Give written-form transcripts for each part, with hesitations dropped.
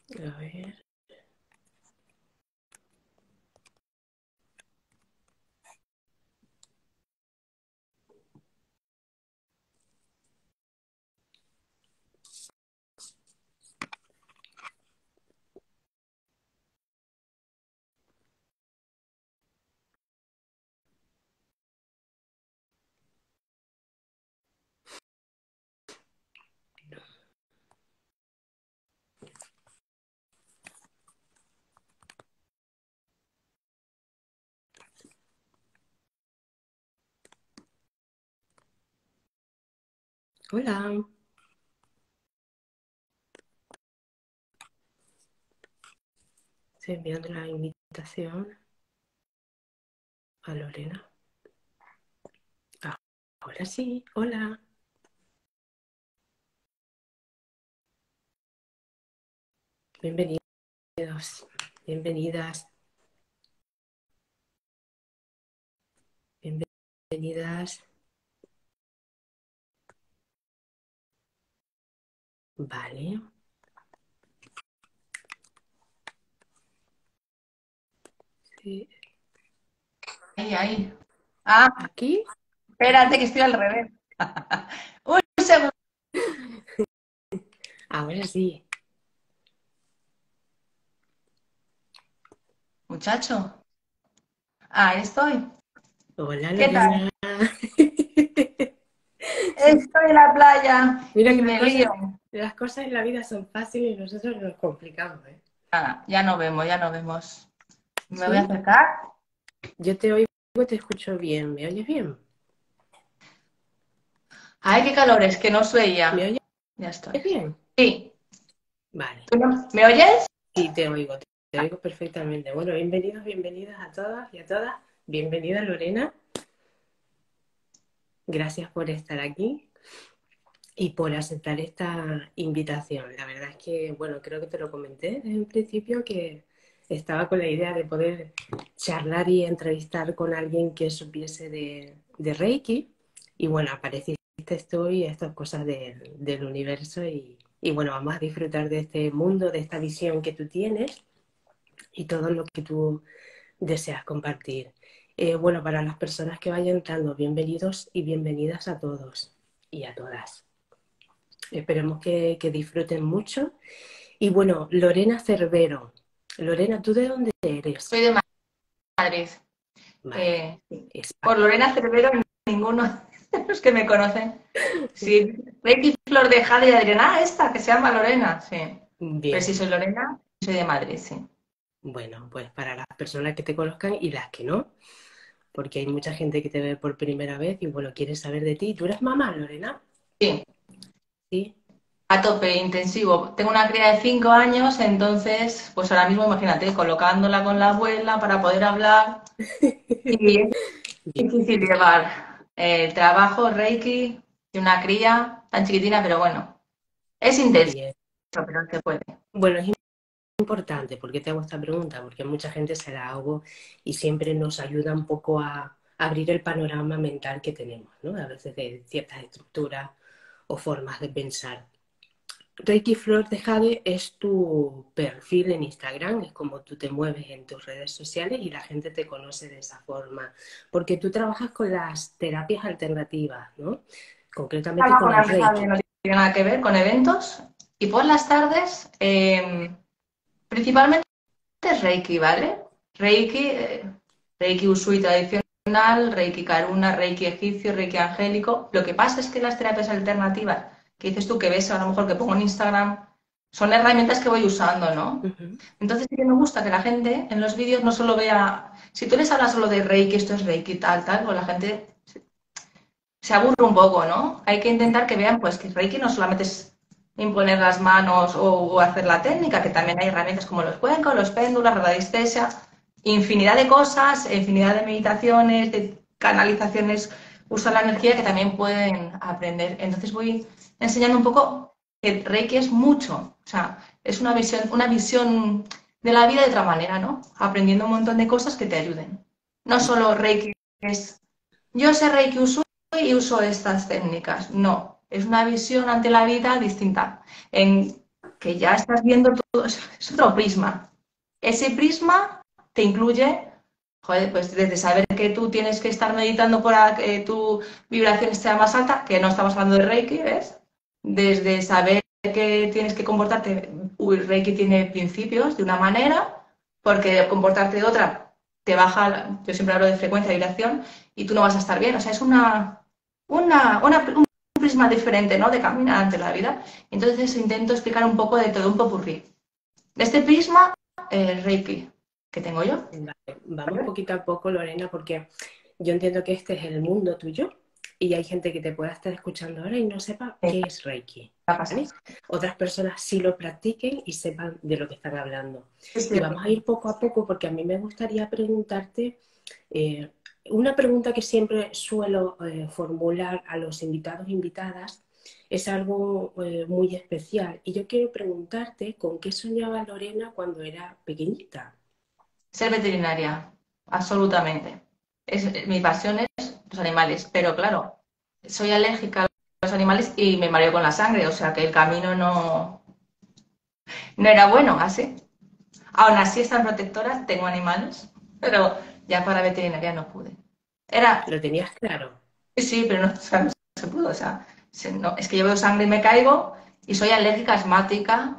A ver. Hola. Estoy enviando la invitación a Lorena. Ah, ahora sí. Hola. Bienvenidos. Bienvenidas. Bienvenidas. Vale. Sí. Ahí, ahí. Ah, Aquí. espérate que estoy al revés. Un segundo, Ahora sí. muchacho. Ahí estoy. Hola, ¿Qué tal? Lorena. Estoy en la playa Mira y que me lío. las cosas en la vida son fáciles y nosotros nos complicamos, ¿eh? Nada, ya no vemos, ya no vemos. Me voy a ¿Sí? acercar. Yo te oigo, te escucho bien. ¿Me oyes bien? Ay, qué calor es, que no os ¿Me veía. oyes Ya estoy. bien? Sí. Vale. ¿Tú me oyes? Sí, te oigo perfectamente. Bueno, bienvenidos, bienvenidas a todas y a todas. Bienvenida, Lorena. Gracias por estar aquí y por aceptar esta invitación. La verdad es que, bueno, creo que te lo comenté desde un principio que estaba con la idea de poder charlar y entrevistar con alguien que supiese de Reiki. Y bueno, apareciste tú y estas cosas del universo y bueno, vamos a disfrutar de este mundo, de esta visión que tú tienes y todo lo que tú deseas compartir. Bueno, para las personas que vayan entrando, bienvenidos y bienvenidas a todos y a todas. Esperemos que disfruten mucho. Y bueno, Lorena Cervero. Lorena, ¿tú de dónde eres? Soy de Madrid. Vale, Sí. España. Por Lorena Cervero, ninguno de los que me conocen. Sí, Reiki Flor de Jade y Adriana, esta que se llama Lorena, sí. Pero si Bien, soy Lorena, soy de Madrid, sí. bueno, pues para las personas que te conozcan y las que no, porque hay mucha gente que te ve por primera vez y bueno, quiere saber de ti. ¿Tú eres mamá, Lorena? Sí, Sí. a tope, intensivo. Tengo una cría de 5 años, entonces, pues ahora mismo imagínate, colocándola con la abuela para poder hablar. Y es difícil llevar el trabajo, Reiki, de una cría tan chiquitina, pero bueno, es intenso, Bien. pero se puede. Bueno, es importante, ¿por qué te hago esta pregunta? Porque mucha gente se la hago y siempre nos ayuda un poco a abrir el panorama mental que tenemos, ¿no? A veces de ciertas estructuras o formas de pensar. Reiki Flor de Jade es tu perfil en Instagram, es como tú te mueves en tus redes sociales y la gente te conoce de esa forma, porque tú trabajas con las terapias alternativas, ¿no? Concretamente Trabajo con en una el empresa de Reiki. no tiene nada que ver con eventos y por las tardes, principalmente es Reiki, ¿vale? Reiki, Reiki Usui tradicional, Reiki Karuna, Reiki egipcio, Reiki angélico. Lo que pasa es que las terapias alternativas que dices tú que ves a lo mejor que pongo en Instagram son herramientas que voy usando, ¿no? Ujú. Entonces sí que me gusta que la gente en los vídeos no solo vea, si tú les hablas solo de Reiki, esto es Reiki, tal, tal, pues la gente se aburre un poco, ¿no? Hay que intentar que vean pues que Reiki no solamente es imponer las manos o hacer la técnica, que también hay herramientas como los cuencos, los péndulos, la radiestesia, infinidad de cosas, infinidad de meditaciones, de canalizaciones, usan la energía que también pueden aprender. Entonces voy enseñando un poco que Reiki es mucho, o sea, es una visión de la vida de otra manera, ¿no? Aprendiendo un montón de cosas que te ayuden. No solo Reiki es, yo sé Reiki y uso estas técnicas. No, es una visión ante la vida distinta. En que ya estás viendo todo, es otro prisma. Ese prisma te incluye, joder, pues desde saber que tú tienes que estar meditando para que tu vibración sea más alta, que no estamos hablando de Reiki, ¿ves? Desde saber que tienes que comportarte, Reiki tiene principios de una manera, porque comportarte de otra te baja, yo siempre hablo de frecuencia de vibración, y tú no vas a estar bien. O sea, es un prisma diferente, ¿no? De caminar ante la vida. Entonces intento explicar un poco de todo un popurrí. De este prisma, el Reiki que tengo yo. Vale, vamos poquito a poco, Lorena, porque yo entiendo que este es el mundo tuyo y hay gente que te pueda estar escuchando ahora y no sepa Sí, qué es Reiki, va a pasar. ¿vale? Otras personas sí lo practiquen y sepan de lo que están hablando. Sí, sí, Y vamos a ir poco a poco porque a mí me gustaría preguntarte eh, una pregunta que siempre suelo formular a los invitados e invitadas. Es algo muy especial y yo quiero preguntarte con qué soñaba Lorena cuando era pequeñita. ser veterinaria, absolutamente. Mi pasión es los animales, pero claro, soy alérgica a los animales y me mareo con la sangre, o sea que el camino no era bueno, así. Aún así, están protectoras, tengo animales, pero ya para veterinaria no pude. Era, ¿Lo tenías claro? sí, pero no, o sea, no se pudo, o sea, no, es que yo veo sangre y me caigo y soy alérgica, asmática,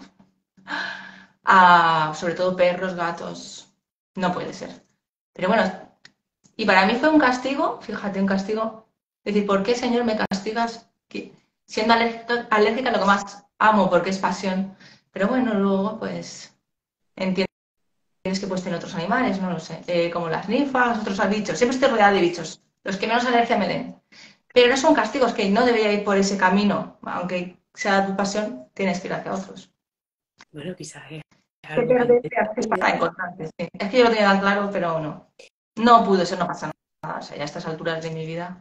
a sobre todo perros, gatos. No puede ser. Pero bueno, y para mí fue un castigo, fíjate, un castigo. Es decir, ¿por qué, Señor, me castigas siendo alérgica a lo que más amo, porque es pasión? Pero bueno, luego pues entiendes que puedes tener otros animales, no lo sé, como las ninfas, otros bichos. Siempre estoy rodeada de bichos, los que menos alergia me den. Pero no son castigos, que no debería ir por ese camino, aunque sea tu pasión, tienes que ir hacia otros. Bueno, quizás es Que algo que perder es te... para encontrarte, sí. Es que yo lo tenía tan claro, pero no. No pudo ser, no pasa nada. O sea, ya a estas alturas de mi vida.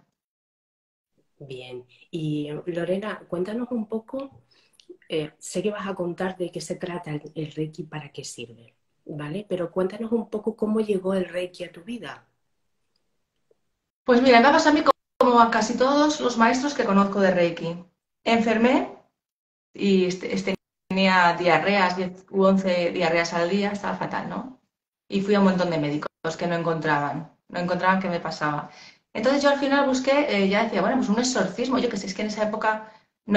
Bien. Y Lorena, cuéntanos un poco, sé que vas a contar de qué se trata el Reiki, para qué sirve, ¿vale? Pero cuéntanos un poco cómo llegó el Reiki a tu vida. Pues mira, me pasa a mí como a casi todos los maestros que conozco de Reiki. Enfermé y tenía diarreas, 10 u 11 diarreas al día, estaba fatal, ¿no? Y fui a un montón de médicos que no encontraban qué me pasaba. Entonces yo al final busqué, ya decía, bueno, pues un exorcismo, yo que sé, es que en esa época no,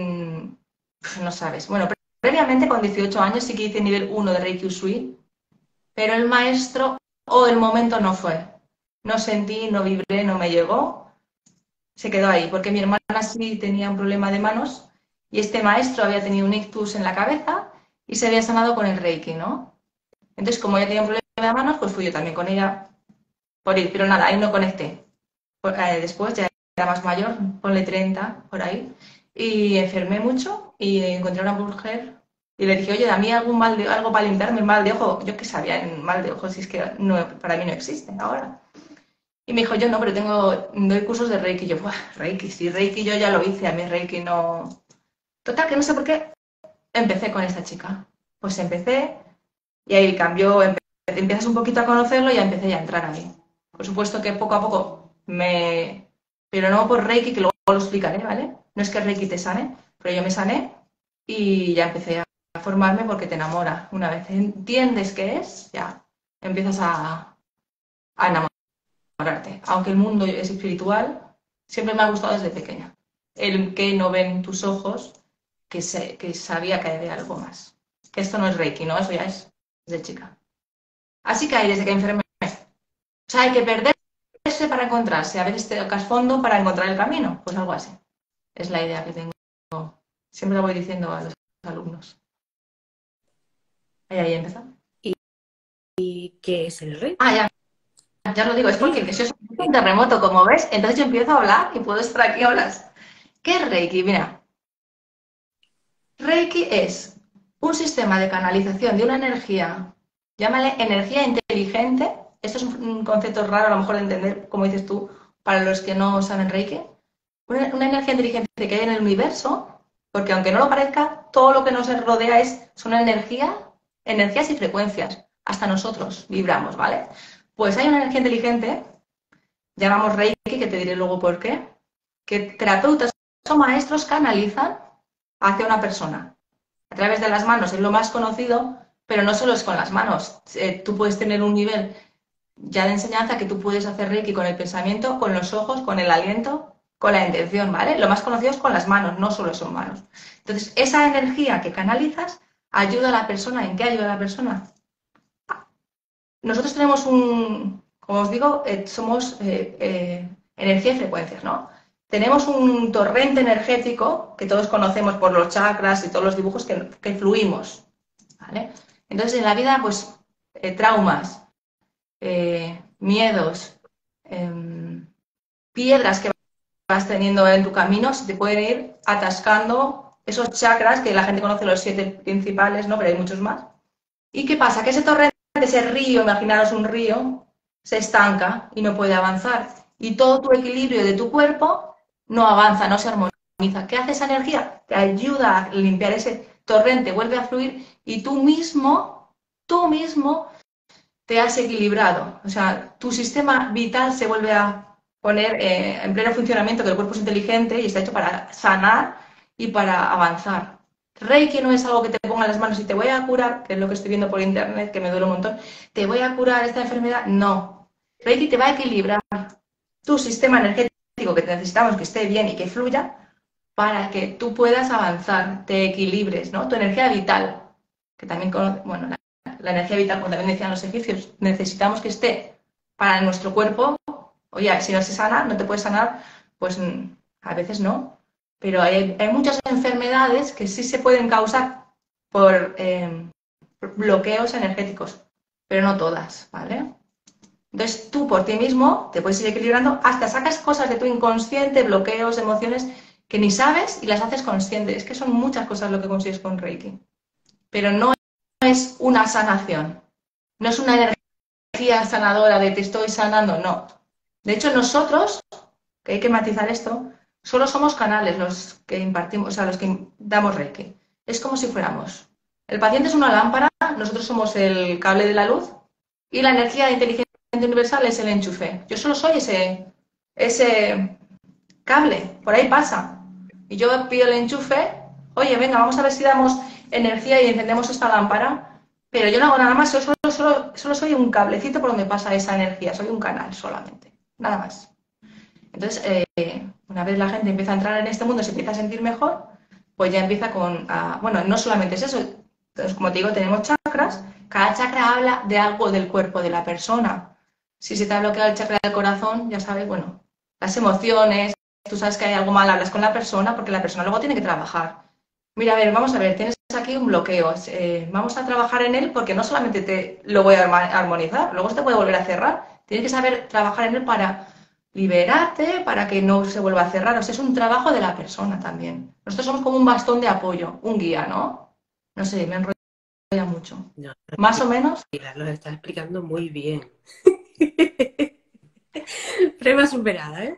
no sabes. Bueno, previamente con 18 años sí que hice nivel 1 de Reiki Usui, pero el maestro o el momento no fue. No sentí, no vibré, no me llegó, se quedó ahí, porque mi hermana sí tenía un problema de manos y este maestro había tenido un ictus en la cabeza y se había sanado con el Reiki, ¿no? Entonces, como ella tenía un problema de manos, pues fui yo también con ella por ir, pero nada, ahí no conecté. Después ya era más mayor, ponle 30 por ahí, y enfermé mucho y encontré a una mujer y le dije, oye, dame algo para limpiarme el mal de ojo. Yo qué sabía en mal de ojo, si es que no, para mí no existe ahora. Y me dijo, yo no, pero doy cursos de Reiki. Y yo, "Buah, Reiki, sí, Reiki yo ya lo hice, a mí Reiki no". Total, que no sé por qué empecé con esta chica. Pues empecé y ahí cambió, empiezas un poquito a conocerlo y ya empecé ya a entrar ahí. Por supuesto que poco a poco pero no por Reiki, que luego lo explicaré, ¿vale? No es que Reiki te sane, pero yo me sané y ya empecé a formarme porque te enamora. Una vez entiendes qué es, ya empiezas a enamorarte. Aunque el mundo es espiritual, siempre me ha gustado desde pequeña. El que no ven tus ojos, que sabía que había algo más. Que esto no es Reiki, ¿no? Eso ya es de chica. Así que ahí, desde que enfermé. O sea, hay que perderse para encontrarse. A veces te tocas fondo para encontrar el camino. Pues algo así. Es la idea que tengo. Siempre lo voy diciendo a los alumnos. Ahí empezó. ¿Y qué es el Ah, Reiki? ya lo digo. Es Sí, porque eso es un terremoto, como ves. Entonces yo empiezo a hablar y puedo estar aquí horas. ¿Qué es Reiki? Mira, Reiki es un sistema de canalización de una energía, llámale energía inteligente. Esto es un concepto raro a lo mejor de entender, como dices tú, para los que no saben Reiki. Una energía inteligente que hay en el universo, porque aunque no lo parezca, todo lo que nos rodea son energías y frecuencias. Hasta nosotros vibramos, ¿vale? Pues hay una energía inteligente, llamamos Reiki, que te diré luego por qué, que terapeutas o maestros canalizan hacia una persona. a través de las manos, es lo más conocido, pero no solo es con las manos. Tú puedes tener un nivel ya de enseñanza que tú puedes hacer Reiki con el pensamiento, con los ojos, con el aliento, con la intención, ¿vale? Lo más conocido es con las manos, no solo son manos. Entonces, esa energía que canalizas ayuda a la persona. ¿En qué ayuda a la persona? Nosotros tenemos como os digo, somos energía y frecuencias, ¿no? Tenemos un torrente energético que todos conocemos por los chakras y todos los dibujos que fluimos, ¿vale? Entonces, en la vida, pues, traumas, miedos, piedras que vas teniendo en tu camino, se te pueden ir atascando esos chakras, que la gente conoce los 7 principales, ¿no? Pero hay muchos más. ¿Y qué pasa? Que ese torrente, ese río, imaginaros un río, se estanca y no puede avanzar. Y todo tu equilibrio de tu cuerpo no avanza, no se armoniza. ¿Qué hace esa energía? Te ayuda a limpiar ese torrente, vuelve a fluir y tú mismo te has equilibrado. O sea, tu sistema vital se vuelve a poner en pleno funcionamiento, que el cuerpo es inteligente y está hecho para sanar y para avanzar. Reiki no es algo que te ponga en las manos y te voy a curar, que es lo que estoy viendo por internet, que me duele un montón, te voy a curar esta enfermedad. No. Reiki te va a equilibrar tu sistema energético, que necesitamos que esté bien y que fluya, para que tú puedas avanzar, te equilibres, ¿no? Tu energía vital, que también, bueno, la energía vital, como también decían los egipcios, necesitamos que esté para nuestro cuerpo. Oye, si no se sana, no te puedes sanar, pues a veces no. Pero hay muchas enfermedades que sí se pueden causar por bloqueos energéticos, pero no todas, ¿vale? Entonces tú por ti mismo te puedes ir equilibrando, hasta sacas cosas de tu inconsciente, bloqueos, emociones que ni sabes y las haces conscientes. Es que son muchas cosas lo que consigues con Reiki. Pero no es una sanación, no es una energía sanadora de te estoy sanando, no. De hecho, nosotros, que hay que matizar esto, solo somos canales los que impartimos, o sea, los que damos Reiki. Es como si fuéramos. El paciente es una lámpara, nosotros somos el cable de la luz y la energía de inteligencia universal es el enchufe. Yo solo soy ese cable, por ahí pasa. Y yo pido el enchufe, oye, venga, vamos a ver si damos energía y encendemos esta lámpara, pero yo no hago nada más, yo solo soy un cablecito por donde pasa esa energía, soy un canal solamente, nada más. Entonces, una vez la gente empieza a entrar en este mundo, se empieza a sentir mejor, pues ya empieza bueno, no solamente es eso, entonces, como te digo, tenemos chakras, cada chakra habla de algo del cuerpo de la persona. Si se te ha bloqueado el chakra del corazón, ya sabes, bueno, las emociones, tú sabes que hay algo mal, hablas con la persona, porque la persona luego tiene que trabajar. Mira, a ver, vamos a ver, tienes aquí un bloqueo, vamos a trabajar en él porque no solamente te lo voy a armonizar, luego se te puede volver a cerrar, tienes que saber trabajar en él para liberarte, para que no se vuelva a cerrar, o sea, es un trabajo de la persona también. Nosotros somos como un bastón de apoyo, un guía, ¿no? No sé, me enrollo mucho. No, Más o menos. Pilar, lo estás explicando muy bien. Prueba superada, ¿eh?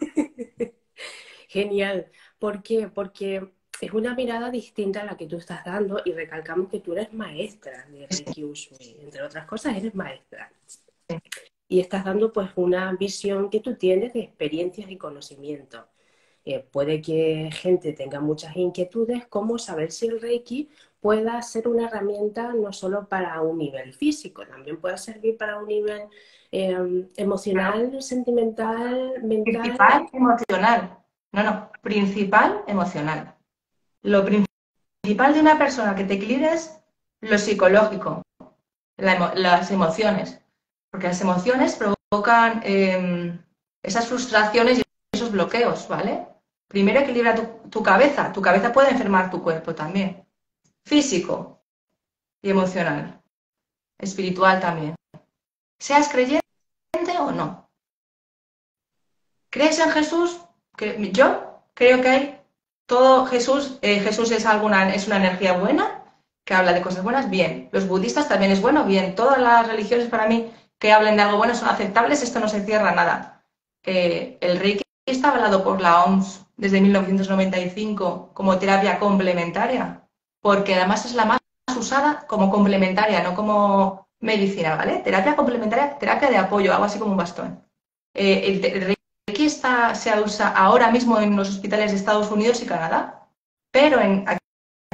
Genial. ¿Por qué? Porque es una mirada distinta a la que tú estás dando y recalcamos que tú eres maestra de Reiki Usui. Entre otras cosas, eres maestra. Y estás dando pues una visión que tú tienes de experiencias y conocimiento. Puede que gente tenga muchas inquietudes, como saber si el Reiki pueda ser una herramienta no solo para un nivel físico, también puede servir para un nivel emocional, sentimental, mental. Principal emocional. No, principal emocional. Lo principal de una persona que te equilibre es lo psicológico, las emociones, porque las emociones provocan esas frustraciones y esos bloqueos, ¿vale? Primero equilibra tu cabeza puede enfermar tu cuerpo también, físico y emocional, espiritual también. Seas creyente o no. ¿Crees en Jesús? Yo creo que hay todo Jesús es una energía buena, que habla de cosas buenas, bien. Los budistas también es bueno, bien. Todas las religiones para mí que hablen de algo bueno son aceptables, esto no se cierra nada. El Reiki está avalado por la OMS desde 1995 como terapia complementaria, porque además es la más usada como complementaria, no como medicina, ¿vale? Terapia complementaria, terapia de apoyo, algo así como un bastón. El Reiki se usa ahora mismo en los hospitales de Estados Unidos y Canadá, pero aquí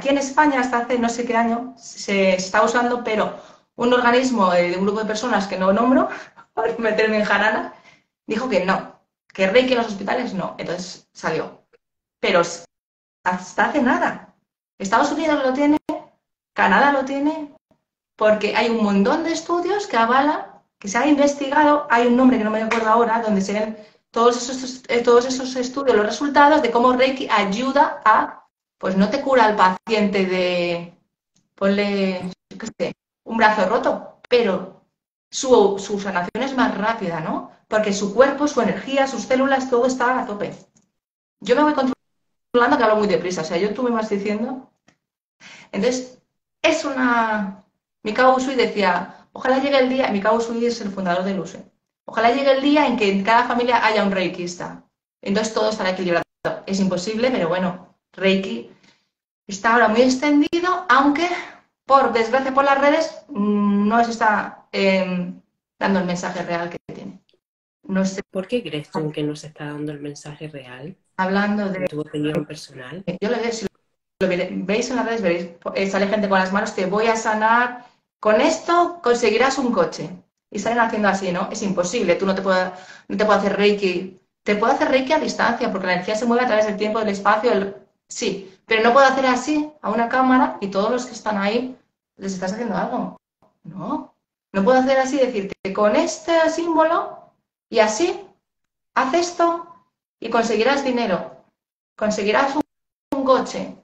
aquí en España, hasta hace no sé qué año, se está usando, pero un organismo de un grupo de personas que no nombro, por meterme en jarana, dijo que no, que Reiki en los hospitales no. Entonces salió. Pero hasta hace nada. Estados Unidos lo tiene, Canadá lo tiene, porque hay un montón de estudios que avalan, que se ha investigado, hay un nombre que no me acuerdo ahora, donde se ven todos esos estudios, los resultados de cómo Reiki ayuda a, pues no te cura al paciente de, ponle, yo qué sé, un brazo roto, pero su sanación es más rápida, ¿no? Porque su cuerpo, su energía, sus células, todo está a tope. Yo me voy controlando que hablo muy deprisa, o sea, tú me vas diciendo. Entonces, es una... Mikao Usui decía, ojalá llegue el día, Mikao Usui es el fundador del USE, ojalá llegue el día en que en cada familia haya un reikista. Entonces todo estará equilibrado. Es imposible, pero bueno, Reiki está ahora muy extendido, aunque por desgracia por las redes no se está dando el mensaje real que tiene. No sé. ¿Por qué crees tú que no se está dando el mensaje real? Hablando de... En tu opinión personal. Yo lo veo, si lo veis en las redes, veréis, sale gente con las manos, te voy a sanar, con esto conseguirás un coche. Y salen haciendo así, ¿no? Es imposible, tú no te puedo hacer Reiki. Te puedo hacer Reiki a distancia, porque la energía se mueve a través del tiempo, del espacio, sí, pero no puedo hacer así a una cámara y todos los que están ahí les estás haciendo algo. No, no puedo hacer así, decirte, con este símbolo y así, haz esto y conseguirás dinero, conseguirás un coche.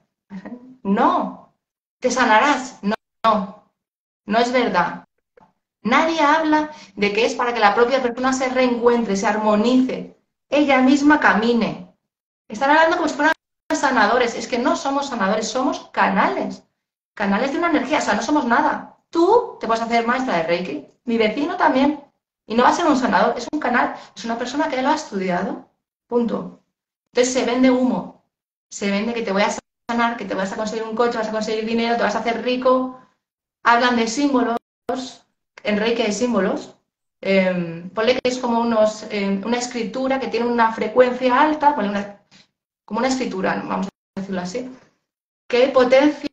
No, te sanarás. No, no, no es verdad. Nadie habla de que es para que la propia persona se reencuentre, se armonice, ella misma camine. Están hablando como si fueran sanadores. Es que no somos sanadores, somos canales. Canales de una energía, o sea, no somos nada. Tú te vas a hacer maestra de Reiki, mi vecino también. Y no va a ser un sanador, es un canal, es una persona que lo ha estudiado. Punto. Entonces se vende humo, se vende que te voy a sanar, que te vas a conseguir un coche, vas a conseguir dinero, te vas a hacer rico. Hablan de símbolos, en Reiki hay símbolos. Ponle que es como una escritura que tiene una frecuencia alta, como una escritura, vamos a decirlo así, que potencia,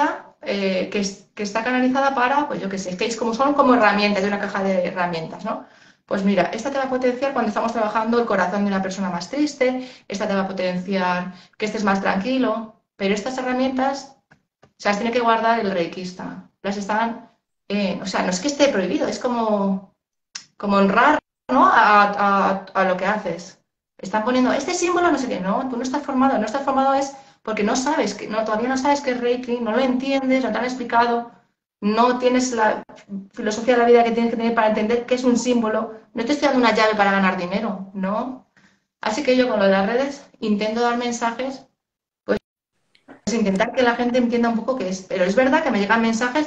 que está canalizada para, pues yo qué sé, que son como herramientas, de una caja de herramientas, ¿no? Pues mira, esta te va a potenciar cuando estamos trabajando el corazón de una persona más triste, esta te va a potenciar que estés más tranquilo, pero estas herramientas se las tiene que guardar el reikista. Las están, o sea, no es que esté prohibido, es como honrar, ¿no? a lo que haces. Están poniendo este símbolo, no sé qué, no, tú no estás formado, no estás formado es porque no sabes, todavía no sabes qué es Reiki, no lo entiendes, no te han explicado, no tienes la filosofía de la vida que tienes que tener para entender qué es un símbolo, no te estoy dando una llave para ganar dinero, ¿no? Así que yo con lo de las redes intento dar mensajes, pues intentar que la gente entienda un poco qué es, pero es verdad que me llegan mensajes,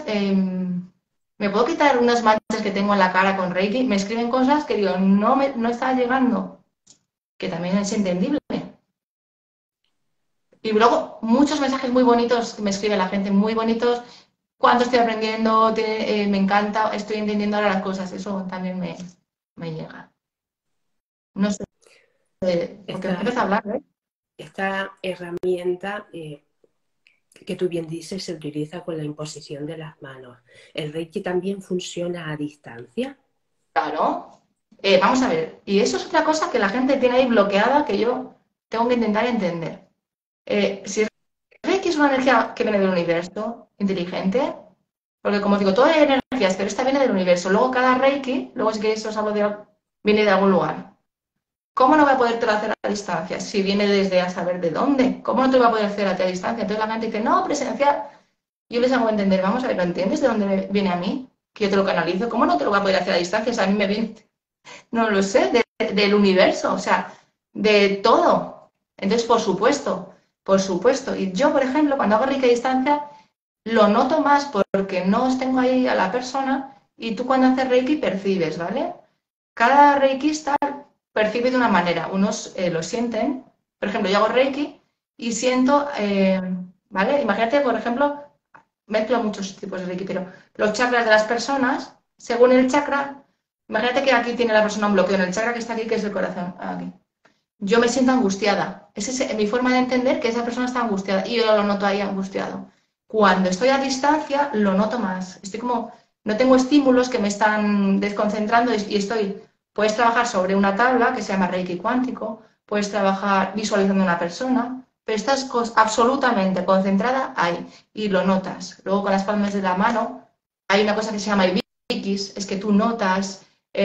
me puedo quitar unas manchas que tengo en la cara con Reiki, me escriben cosas que digo, no está llegando, que también es entendible. Y luego muchos mensajes muy bonitos que me escribe la gente, muy bonitos. Cuando estoy aprendiendo, me encanta, estoy entendiendo ahora las cosas. Eso también me llega. No sé, porque empieza a hablar, ¿eh? Esta herramienta que tú bien dices se utiliza con la imposición de las manos. ¿El Reiki también funciona a distancia? Claro. Vamos a ver. Y eso es otra cosa que la gente tiene ahí bloqueada que yo tengo que intentar entender. Si Reiki es una energía que viene del universo, inteligente, porque como os digo, todo hay energías, pero esta viene del universo. Luego cada Reiki, luego si queréis os hablo viene de algún lugar. ¿Cómo no voy a podértelo hacer a distancia? Si viene desde a saber de dónde. ¿Cómo no te lo voy a poder hacer a ti a distancia? Entonces la gente dice, no, presencial. Yo les hago entender, vamos a ver, ¿lo entiendes de dónde viene a mí? Que yo te lo canalizo. ¿Cómo no te lo voy a poder hacer a distancia? O sea, a mí me viene, no lo sé, del universo, o sea, de todo. Entonces, por supuesto, por supuesto. Y yo, por ejemplo, cuando hago Reiki a distancia, lo noto más porque no os tengo ahí a la persona y tú cuando haces Reiki percibes, ¿vale? Cada reikista percibe de una manera. Unos lo sienten, por ejemplo, yo hago Reiki y siento, ¿vale? Imagínate, por ejemplo, mezclo muchos tipos de Reiki, pero los chakras de las personas, según el chakra, imagínate que aquí tiene la persona un bloqueo en el chakra que está aquí, que es el corazón, aquí. Yo me siento angustiada. Esa es mi forma de entender que esa persona está angustiada y yo lo noto ahí angustiado. Cuando estoy a distancia, lo noto más. Estoy como, no tengo estímulos que me están desconcentrando y estoy, puedes trabajar sobre una tabla que se llama Reiki cuántico, puedes trabajar visualizando a una persona, pero estás absolutamente concentrada ahí y lo notas. Luego con las palmas de la mano hay una cosa que se llama ibikis, es que tú notas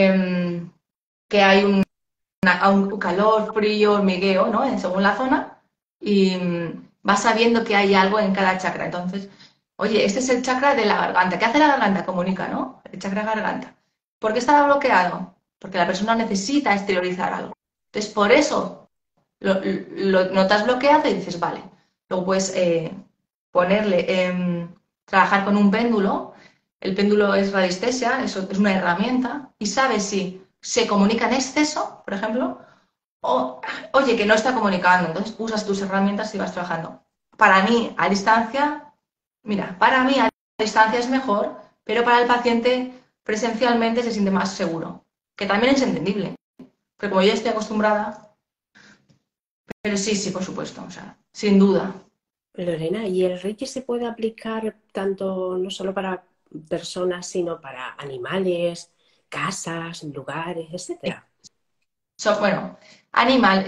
que hay un calor, frío, hormigueo, ¿no? Según la zona y vas sabiendo que hay algo en cada chakra. Entonces, oye, este es el chakra de la garganta. ¿Qué hace la garganta? Comunica, ¿no? El chakra garganta. ¿Por qué está bloqueado? Porque la persona necesita exteriorizar algo. Entonces, por eso lo notas bloqueado y dices, vale. Luego puedes ponerle, trabajar con un péndulo. El péndulo es radiestesia, eso es una herramienta y sabes si se comunica en exceso, por ejemplo, o, oye, que no está comunicando, entonces usas tus herramientas y vas trabajando. Para mí, a distancia, mira, para mí a distancia es mejor, pero para el paciente presencialmente se siente más seguro, que también es entendible, porque como yo estoy acostumbrada, pero sí, sí, por supuesto, o sea, sin duda. Lorena, ¿y el Reiki se puede aplicar tanto no solo para personas, sino para animales, casas, lugares, etcétera? Bueno, animal,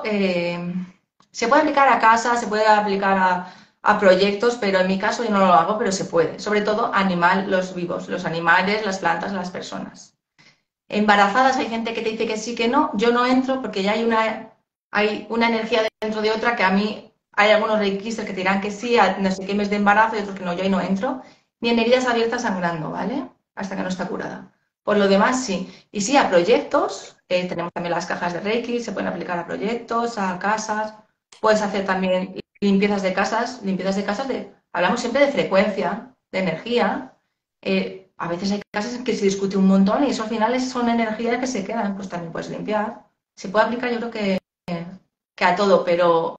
se puede aplicar a casa, se puede aplicar a proyectos, pero en mi caso yo no lo hago, pero se puede. Sobre todo animal, los vivos, los animales, las plantas, las personas. Embarazadas hay gente que te dice que sí, que no. Yo no entro porque ya hay una energía dentro de otra que a mí hay algunos reikistas que te dirán que sí a no sé qué mes de embarazo y otros que no, yo ahí no entro. Ni en heridas abiertas sangrando, ¿vale? Hasta que no está curada. Por lo demás, sí. Y sí, a proyectos, tenemos también las cajas de Reiki, se pueden aplicar a proyectos, a casas. Puedes hacer también limpiezas de casas hablamos siempre de frecuencia, de energía. A veces hay casos en que se discute un montón y eso al final son energías que se quedan, pues también puedes limpiar. Se puede aplicar yo creo que a todo, pero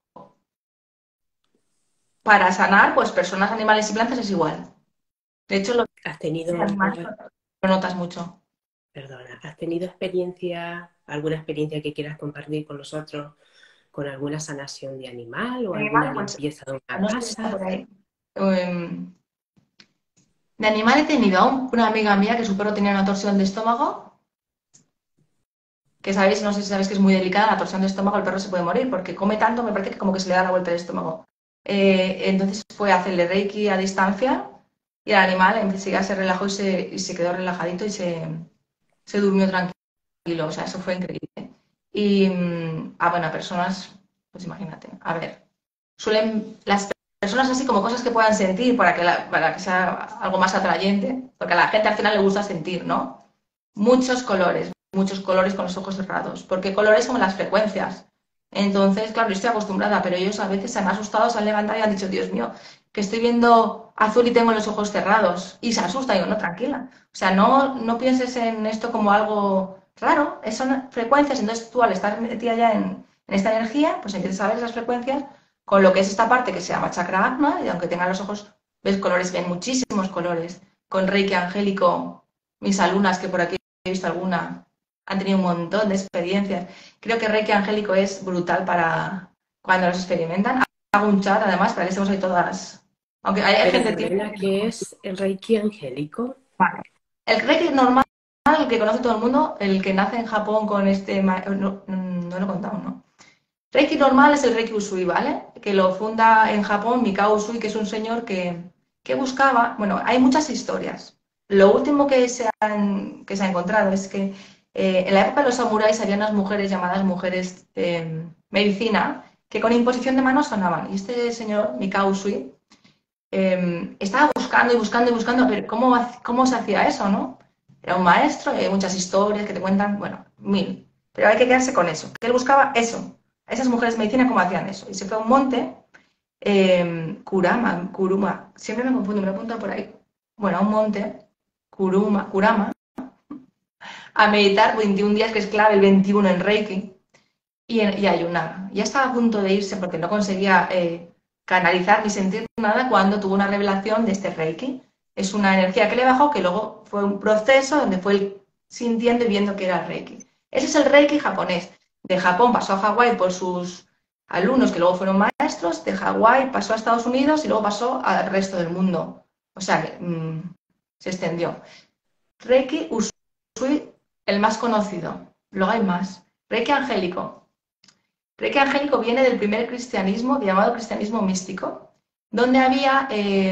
para sanar, pues personas, animales y plantas es igual. De hecho, los ¿Has tenido, animales lo notas mucho. perdona, has tenido experiencia, alguna experiencia que quieras compartir con nosotros, con alguna sanación de animal o alguna Animal, pues limpieza de una no sé si está casa? por ahí. De animal he tenido a una amiga mía que su perro tenía una torsión de estómago, que sabéis, no sé si sabéis que es muy delicada la torsión de estómago, el perro se puede morir porque come tanto, me parece que como que se le da la vuelta al estómago. Entonces fue a hacerle Reiki a distancia y el animal enseguida se relajó y se quedó relajadito y se durmió tranquilo. O sea, eso fue increíble. Y bueno, personas, pues imagínate, a ver, las personas así como cosas que puedan sentir para que sea algo más atrayente, porque a la gente al final le gusta sentir, ¿no? Muchos colores con los ojos cerrados, porque colores son las frecuencias. Entonces, claro, yo estoy acostumbrada, pero ellos a veces se han asustado, se han levantado y han dicho, Dios mío, que estoy viendo azul y tengo los ojos cerrados. Y se asusta, y digo, no, tranquila. O sea, no pienses en esto como algo raro, son frecuencias. Entonces tú al estar metida ya en esta energía, pues empiezas a ver esas frecuencias con lo que es esta parte que se llama chakra agna, y aunque tengan los ojos, ves colores, ven muchísimos colores. Con Reiki angélico, mis alumnas que por aquí he visto alguna, han tenido un montón de experiencias. Creo que Reiki angélico es brutal para cuando los experimentan. Hago un chat además para que estemos ahí todas. Aunque hay Pero gente tímida Lorena, que ¿qué no. es el Reiki angélico? Vale. El Reiki normal, el que conoce todo el mundo, el que nace en Japón con este. No lo he contado, ¿no? Reiki normal es el Reiki Usui, ¿vale? Que lo funda en Japón Mikao Usui, que es un señor que buscaba. Bueno, hay muchas historias. Lo último que se ha encontrado es que en la época de los samuráis había unas mujeres llamadas mujeres medicina que con imposición de manos sanaban. Y este señor, Mikao Usui, estaba buscando y buscando y buscando a ver cómo se hacía eso, ¿no? Era un maestro y hay muchas historias que te cuentan, bueno, mil. Pero hay que quedarse con eso. Que él buscaba eso. A esas mujeres de medicina, ¿cómo hacían eso? Y se fue a un monte, Kuruma, siempre me confundo, me lo apunto por ahí. Bueno, a un monte, Kurama, a meditar 21 días, que es clave el 21 en Reiki, y ayunar. Ya estaba a punto de irse porque no conseguía canalizar ni sentir nada cuando tuvo una revelación de este Reiki. Es una energía que le bajó, que luego fue un proceso donde fue él sintiendo y viendo que era el Reiki. Ese es el Reiki japonés. De Japón pasó a Hawái por sus alumnos que luego fueron maestros, de Hawái pasó a Estados Unidos y luego pasó al resto del mundo. O sea, que se extendió. Reiki Usui, el más conocido. Luego hay más. Reiki angélico. Reiki angélico viene del primer cristianismo, llamado cristianismo místico, donde había...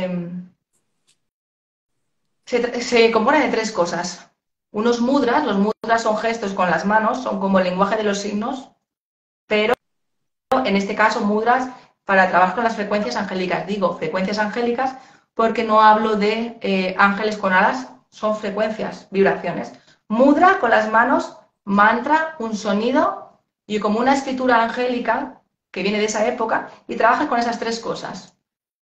se compone de tres cosas. Unos mudras, los mudras son gestos con las manos, son como el lenguaje de los signos, pero en este caso mudras para trabajar con las frecuencias angélicas. Digo frecuencias angélicas porque no hablo de ángeles con alas, son frecuencias, vibraciones. Mudra con las manos, mantra, un sonido y como una escritura angélica que viene de esa época y trabajas con esas tres cosas.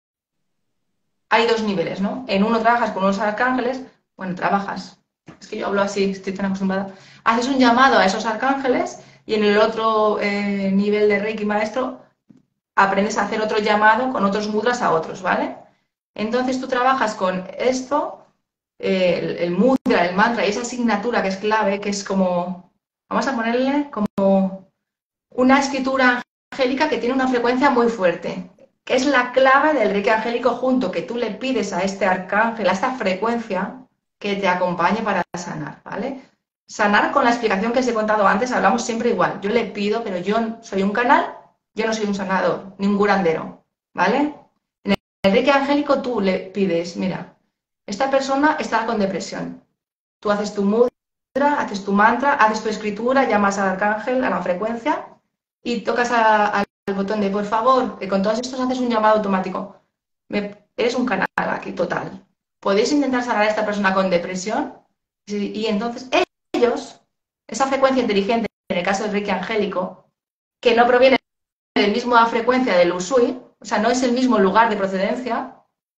Hay dos niveles, ¿no? En uno trabajas con unos arcángeles, bueno, trabajas, es que yo hablo así, estoy tan acostumbrada, haces un llamado a esos arcángeles y en el otro nivel de Reiki maestro aprendes a hacer otro llamado con otros mudras a otros, ¿vale? Entonces tú trabajas con esto, el mudra, el mantra y esa asignatura que es clave, que es como, vamos a ponerle como una escritura angélica que tiene una frecuencia muy fuerte, que es la clave del Reiki angélico junto, que tú le pides a este arcángel, a esta frecuencia, que te acompañe para sanar, ¿vale? Sanar con la explicación que os he contado antes, hablamos siempre igual. Yo le pido, pero yo soy un canal, yo no soy un sanador, ni un curandero, ¿vale? En el Reiki angélico tú le pides, mira, esta persona está con depresión. Tú haces tu mudra, haces tu mantra, haces tu escritura, llamas al arcángel, a la frecuencia, y tocas al botón de por favor, que con todos estos haces un llamado automático. Eres un canal aquí total. Podéis intentar sanar a esta persona con depresión y entonces ellos, esa frecuencia inteligente, en el caso del Reiki angélico, que no proviene de la misma frecuencia del Usui, o sea, no es el mismo lugar de procedencia,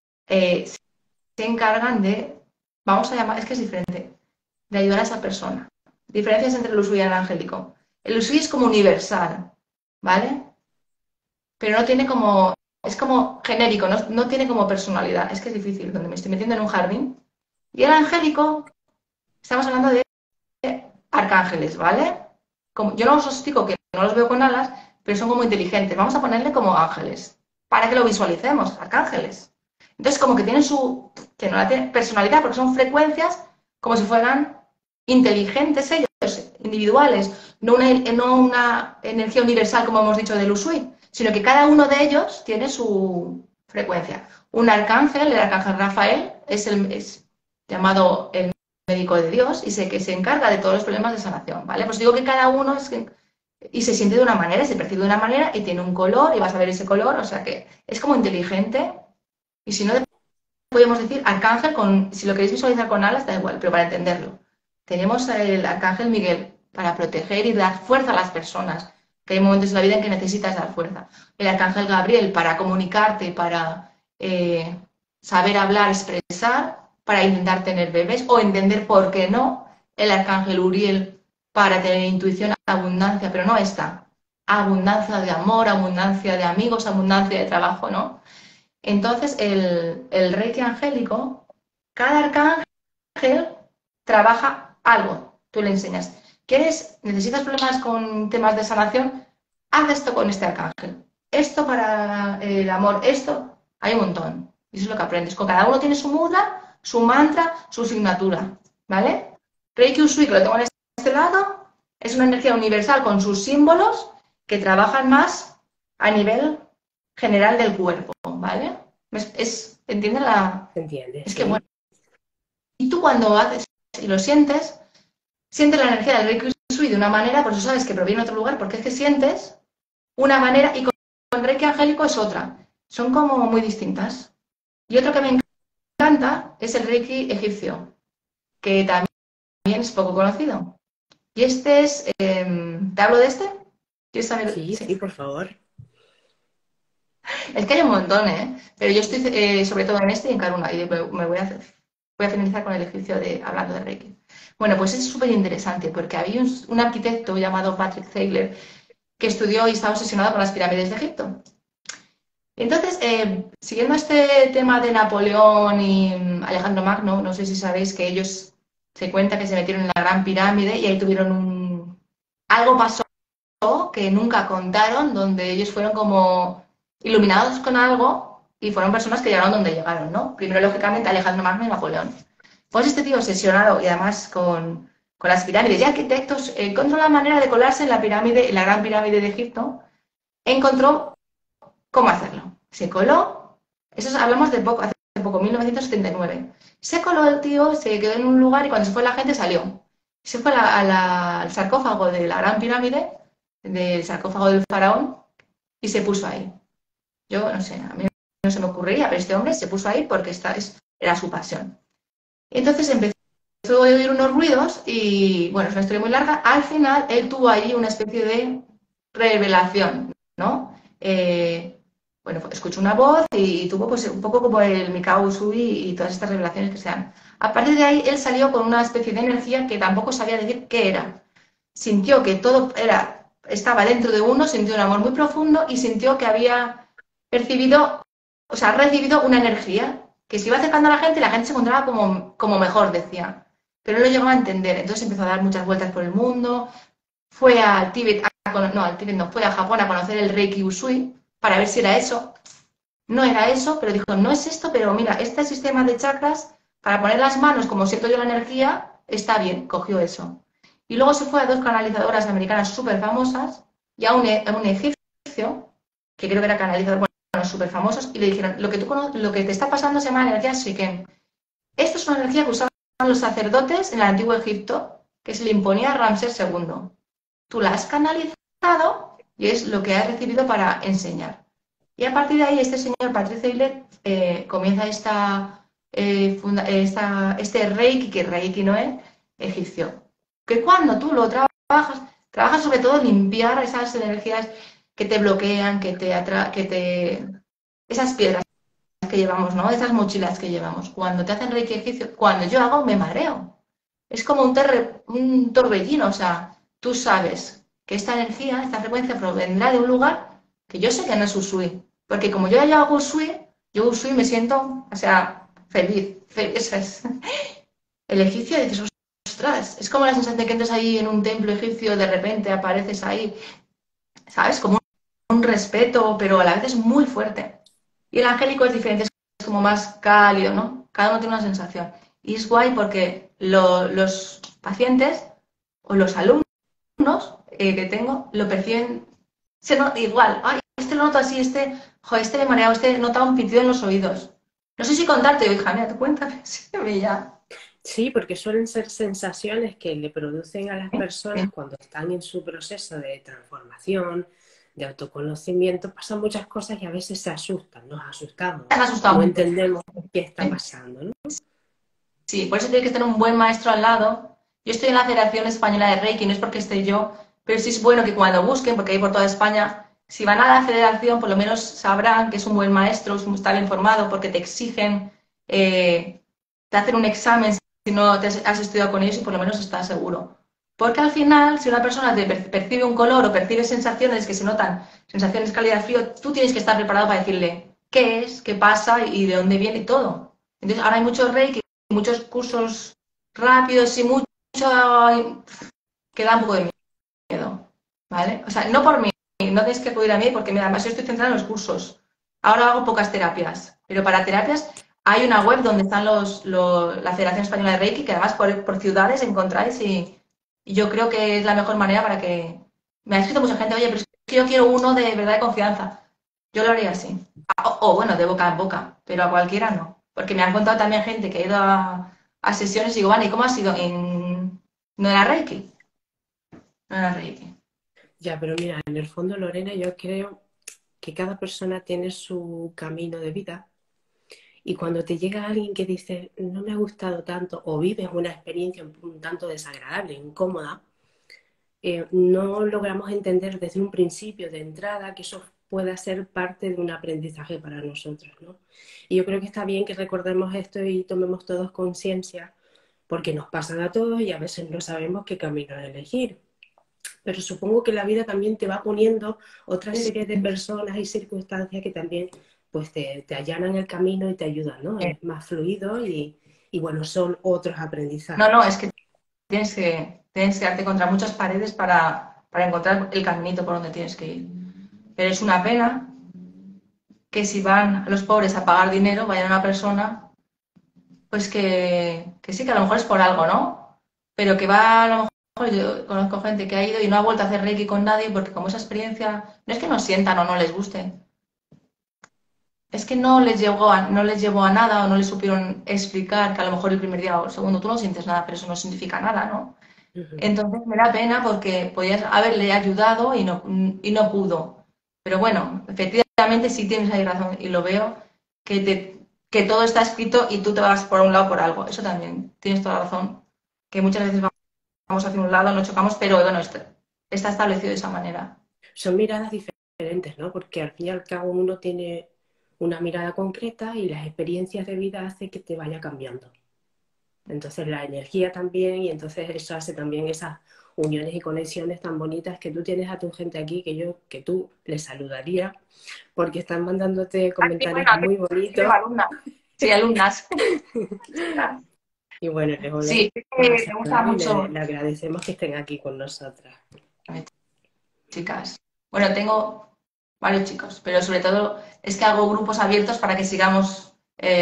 se encargan de, vamos a llamar, es que es diferente, de ayudar a esa persona. Diferencias entre el Usui y el angélico. El Usui es como universal, ¿vale? Pero no tiene como, es como genérico, no tiene como personalidad. Es que es difícil, donde me estoy metiendo en un jardín. Y el angélico, estamos hablando de arcángeles, ¿vale? Como, yo no os explico que no los veo con alas, pero son como inteligentes. Vamos a ponerle como ángeles, para que lo visualicemos, arcángeles. Entonces, como que tienen su, que no la tienen personalidad, porque son frecuencias como si fueran inteligentes ellos, individuales, no una energía universal, como hemos dicho, del Usui, sino que cada uno de ellos tiene su frecuencia. Un arcángel, el arcángel Rafael, es llamado el médico de Dios y sé que se encarga de todos los problemas de sanación, ¿vale? Pues digo que cada uno es que, y se siente de una manera, se percibe de una manera y tiene un color y vas a ver ese color, o sea que es como inteligente y si no podemos decir arcángel, si lo queréis visualizar con alas, da igual, pero para entenderlo. Tenemos el arcángel Miguel para proteger y dar fuerza a las personas, que hay momentos en la vida en que necesitas dar fuerza. El arcángel Gabriel para comunicarte, para saber hablar, expresar, para intentar tener bebés o entender por qué no. El arcángel Uriel para tener intuición, abundancia, pero no esta. Abundancia de amor, abundancia de amigos, abundancia de trabajo, ¿no? Entonces, el Reiki angélico, cada arcángel trabaja algo. Tú le enseñas. ¿Necesitas problemas con temas de sanación? Haz esto con este arcángel. Esto para el amor, esto, hay un montón. Y eso es lo que aprendes. Con cada uno tiene su mudra, su mantra, su asignatura. ¿Vale? Reiki Usui, que lo tengo en este lado, es una energía universal con sus símbolos que trabajan más a nivel general del cuerpo, ¿vale? ¿Entiendes la...? ¿Entiendes? Es que, Sí. bueno, y tú cuando haces y lo sientes la energía del Reiki Usui de una manera, por eso sabes que proviene de otro lugar, porque es que sientes una manera y con Reiki angélico es otra. Son como muy distintas. Y otro que me encanta es el Reiki egipcio, que también es poco conocido. Y este es, ¿te hablo de este? ¿Quieres saber? Sí, sí, por favor. Es que hay un montón, ¿eh? Pero yo estoy sobre todo en este y en Karuna. Y voy a finalizar con el ejercicio de hablando de Reiki. Bueno, pues es súper interesante porque había un arquitecto llamado Patrick Zeigler que estudió y estaba obsesionado con las pirámides de Egipto. Entonces, siguiendo este tema de Napoleón y Alejandro Magno, no sé si sabéis que ellos se cuenta que se metieron en la Gran Pirámide y ahí tuvieron algo pasó que nunca contaron, donde ellos fueron como iluminados con algo y fueron personas que llegaron donde llegaron, ¿no? Primero, lógicamente, Alejandro Magno y Napoleón. Pues este tío obsesionado y además con las pirámides y arquitectos encontró la manera de colarse en la pirámide, en la gran pirámide de Egipto, encontró cómo hacerlo. Se coló, eso hablamos de poco, hace poco, 1979. Se coló el tío, se quedó en un lugar y cuando se fue la gente salió. Se fue al sarcófago de la gran pirámide, del sarcófago del faraón, y se puso ahí. Yo no sé, a mí no se me ocurriría, pero este hombre se puso ahí porque era su pasión. Y entonces empezó a oír unos ruidos y, bueno, es una historia muy larga. Al final, él tuvo ahí una especie de revelación, ¿no? Bueno, escuchó una voz y tuvo pues un poco como el Mikao Usui y todas estas revelaciones que se dan. A partir de ahí, él salió con una especie de energía que tampoco sabía decir qué era. Sintió que todo estaba dentro de uno, sintió un amor muy profundo y sintió que había percibido, o sea, recibido una energía que se iba acercando a la gente se encontraba como mejor, decía. Pero no lo llegó a entender. Entonces empezó a dar muchas vueltas por el mundo, fue al Tíbet, no, al Tíbet no, fue a Japón a conocer el Reiki Usui para ver si era eso. No era eso, pero dijo, no es esto, pero mira, este sistema de chakras, para poner las manos, como siento yo la energía, está bien, cogió eso. Y luego se fue a dos canalizadoras americanas súper famosas y a un egipcio, que creo que era canalizador, bueno, súper famosos, y le dijeron, lo que te está pasando se llama energía Shiken. Esto es una energía que usaban los sacerdotes en el antiguo Egipto, que se le imponía a Ramsés II. Tú la has canalizado y es lo que has recibido para enseñar. Y a partir de ahí, este señor Patricio Ilet comienza este Reiki, que Reiki no es, egipcio. Que cuando tú lo trabajas sobre todo en limpiar esas energías que te bloquean, esas piedras que llevamos, ¿no? Esas mochilas que llevamos. Cuando te hacen Reiki egipcio, cuando yo hago, me mareo. Es como un torbellino, o sea, tú sabes que esta energía, esta frecuencia provendrá de un lugar que yo sé que no es Usui, porque como yo ya hago Usui, yo Usui me siento, o sea, feliz, eso es. El egipcio dices, ostras, es como la sensación de que entras ahí en un templo egipcio, de repente apareces ahí, ¿sabes? Como un respeto, pero a la vez es muy fuerte. Y el angélico es diferente, es como más cálido, ¿no? Cada uno tiene una sensación. Y es guay porque los pacientes o los alumnos que tengo lo perciben se nota igual. Ay, este lo noto así, joder, este me mareado, este nota un pitido en los oídos. No sé si contarte, hija mía, tú cuéntame, sí, ya. Sí, porque suelen ser sensaciones que le producen a las personas cuando están en su proceso de transformación, de autoconocimiento, pasan muchas cosas y a veces se asustan, nos asustamos, Me has asustado no mucho. entendemos qué está pasando, ¿no? Sí, por eso tiene que tener un buen maestro al lado. Yo estoy en la Federación Española de Reiki, no es porque esté yo, pero sí es bueno que cuando busquen, porque hay por toda España, si van a la federación, por lo menos sabrán que es un buen maestro, está bien formado, porque te exigen, te hacen un examen si no te has estudiado con ellos y por lo menos estás seguro. Porque al final, si una persona te percibe un color o percibe sensaciones que se notan, sensaciones calidad-frío, tú tienes que esar preparado para decirle qué es, qué pasa y de dónde viene todo. Entonces, ahora hay mucho Reiki, muchos cursos rápidos y mucho que da un poco de miedo, ¿vale? O sea, no por mí, no tenéis que acudir a mí porque mira, además yo estoy centrada en los cursos. Ahora hago pocas terapias, pero para terapias hay una web donde están la Federación Española de Reiki, que además por ciudades encontráis y yo creo que es la mejor manera para que... Me ha escrito mucha gente, oye, pero es que yo quiero uno de verdad de confianza. Yo lo haría así. O bueno, de boca en boca, pero a cualquiera no. Porque me han contado también gente que ha ido a sesiones y digo, vale, ¿y cómo ha sido? ¿No era Reiki? No era Reiki. Ya, pero mira, en el fondo, Lorena, yo creo que cada persona tiene su camino de vida y cuando te llega alguien que dice, no me ha gustado tanto o vives una experiencia un tanto desagradable, incómoda, no logramos entender desde un principio de entrada que eso pueda ser parte de un aprendizaje para nosotros, ¿no? Y yo creo que está bien que recordemos esto y tomemos todos conciencia, porque nos pasan a todos y a veces no sabemos qué camino elegir. Pero supongo que la vida también te va poniendo otra serie de personas y circunstancias que también pues te allanan el camino y te ayudan, ¿no? Es más fluido y bueno, son otros No, no, es aprendizajes. que tienes que darte contra muchas paredes para encontrar el caminito por donde tienes que ir. Pero es una pena que si van los pobres a pagar dinero, vayan a una persona, pues que sí, que a lo mejor es por algo, ¿no? Pero que va a lo mejor, yo conozco gente que ha ido y no ha vuelto a hacer Reiki con nadie porque como esa experiencia, no es que no sientan o no les guste, es que no les llevó a nada o no les supieron explicar que a lo mejor el primer día o el segundo tú no sientes nada, pero eso no significa nada, ¿no? Ujú. Entonces me da pena porque podías haberle ayudado y no pudo. Pero bueno, efectivamente sí tienes ahí razón y lo veo, que todo está escrito y tú te vas por un lado por algo. Eso también, tienes toda la razón, que muchas veces vamos hacia un lado, nos chocamos, pero bueno, está establecido de esa manera. Son miradas diferentes, ¿no? Porque al fin y al cabo uno tiene una mirada concreta y las experiencias de vida hace que te vaya cambiando. Entonces la energía también, y entonces eso hace también esas uniones y conexiones tan bonitas que tú tienes a tu gente aquí, que tú les saludaría, porque están mandándote Sí, comentarios bueno, aquí muy tengo bonitos. alumnas. Sí, alumnas. Y bueno, les volvemos Sí, a me gusta saludar y mucho, le agradecemos que estén aquí con nosotras. chicas. Bueno, tengo varios chicos, pero sobre todo es que hago grupos abiertos para que sigamos.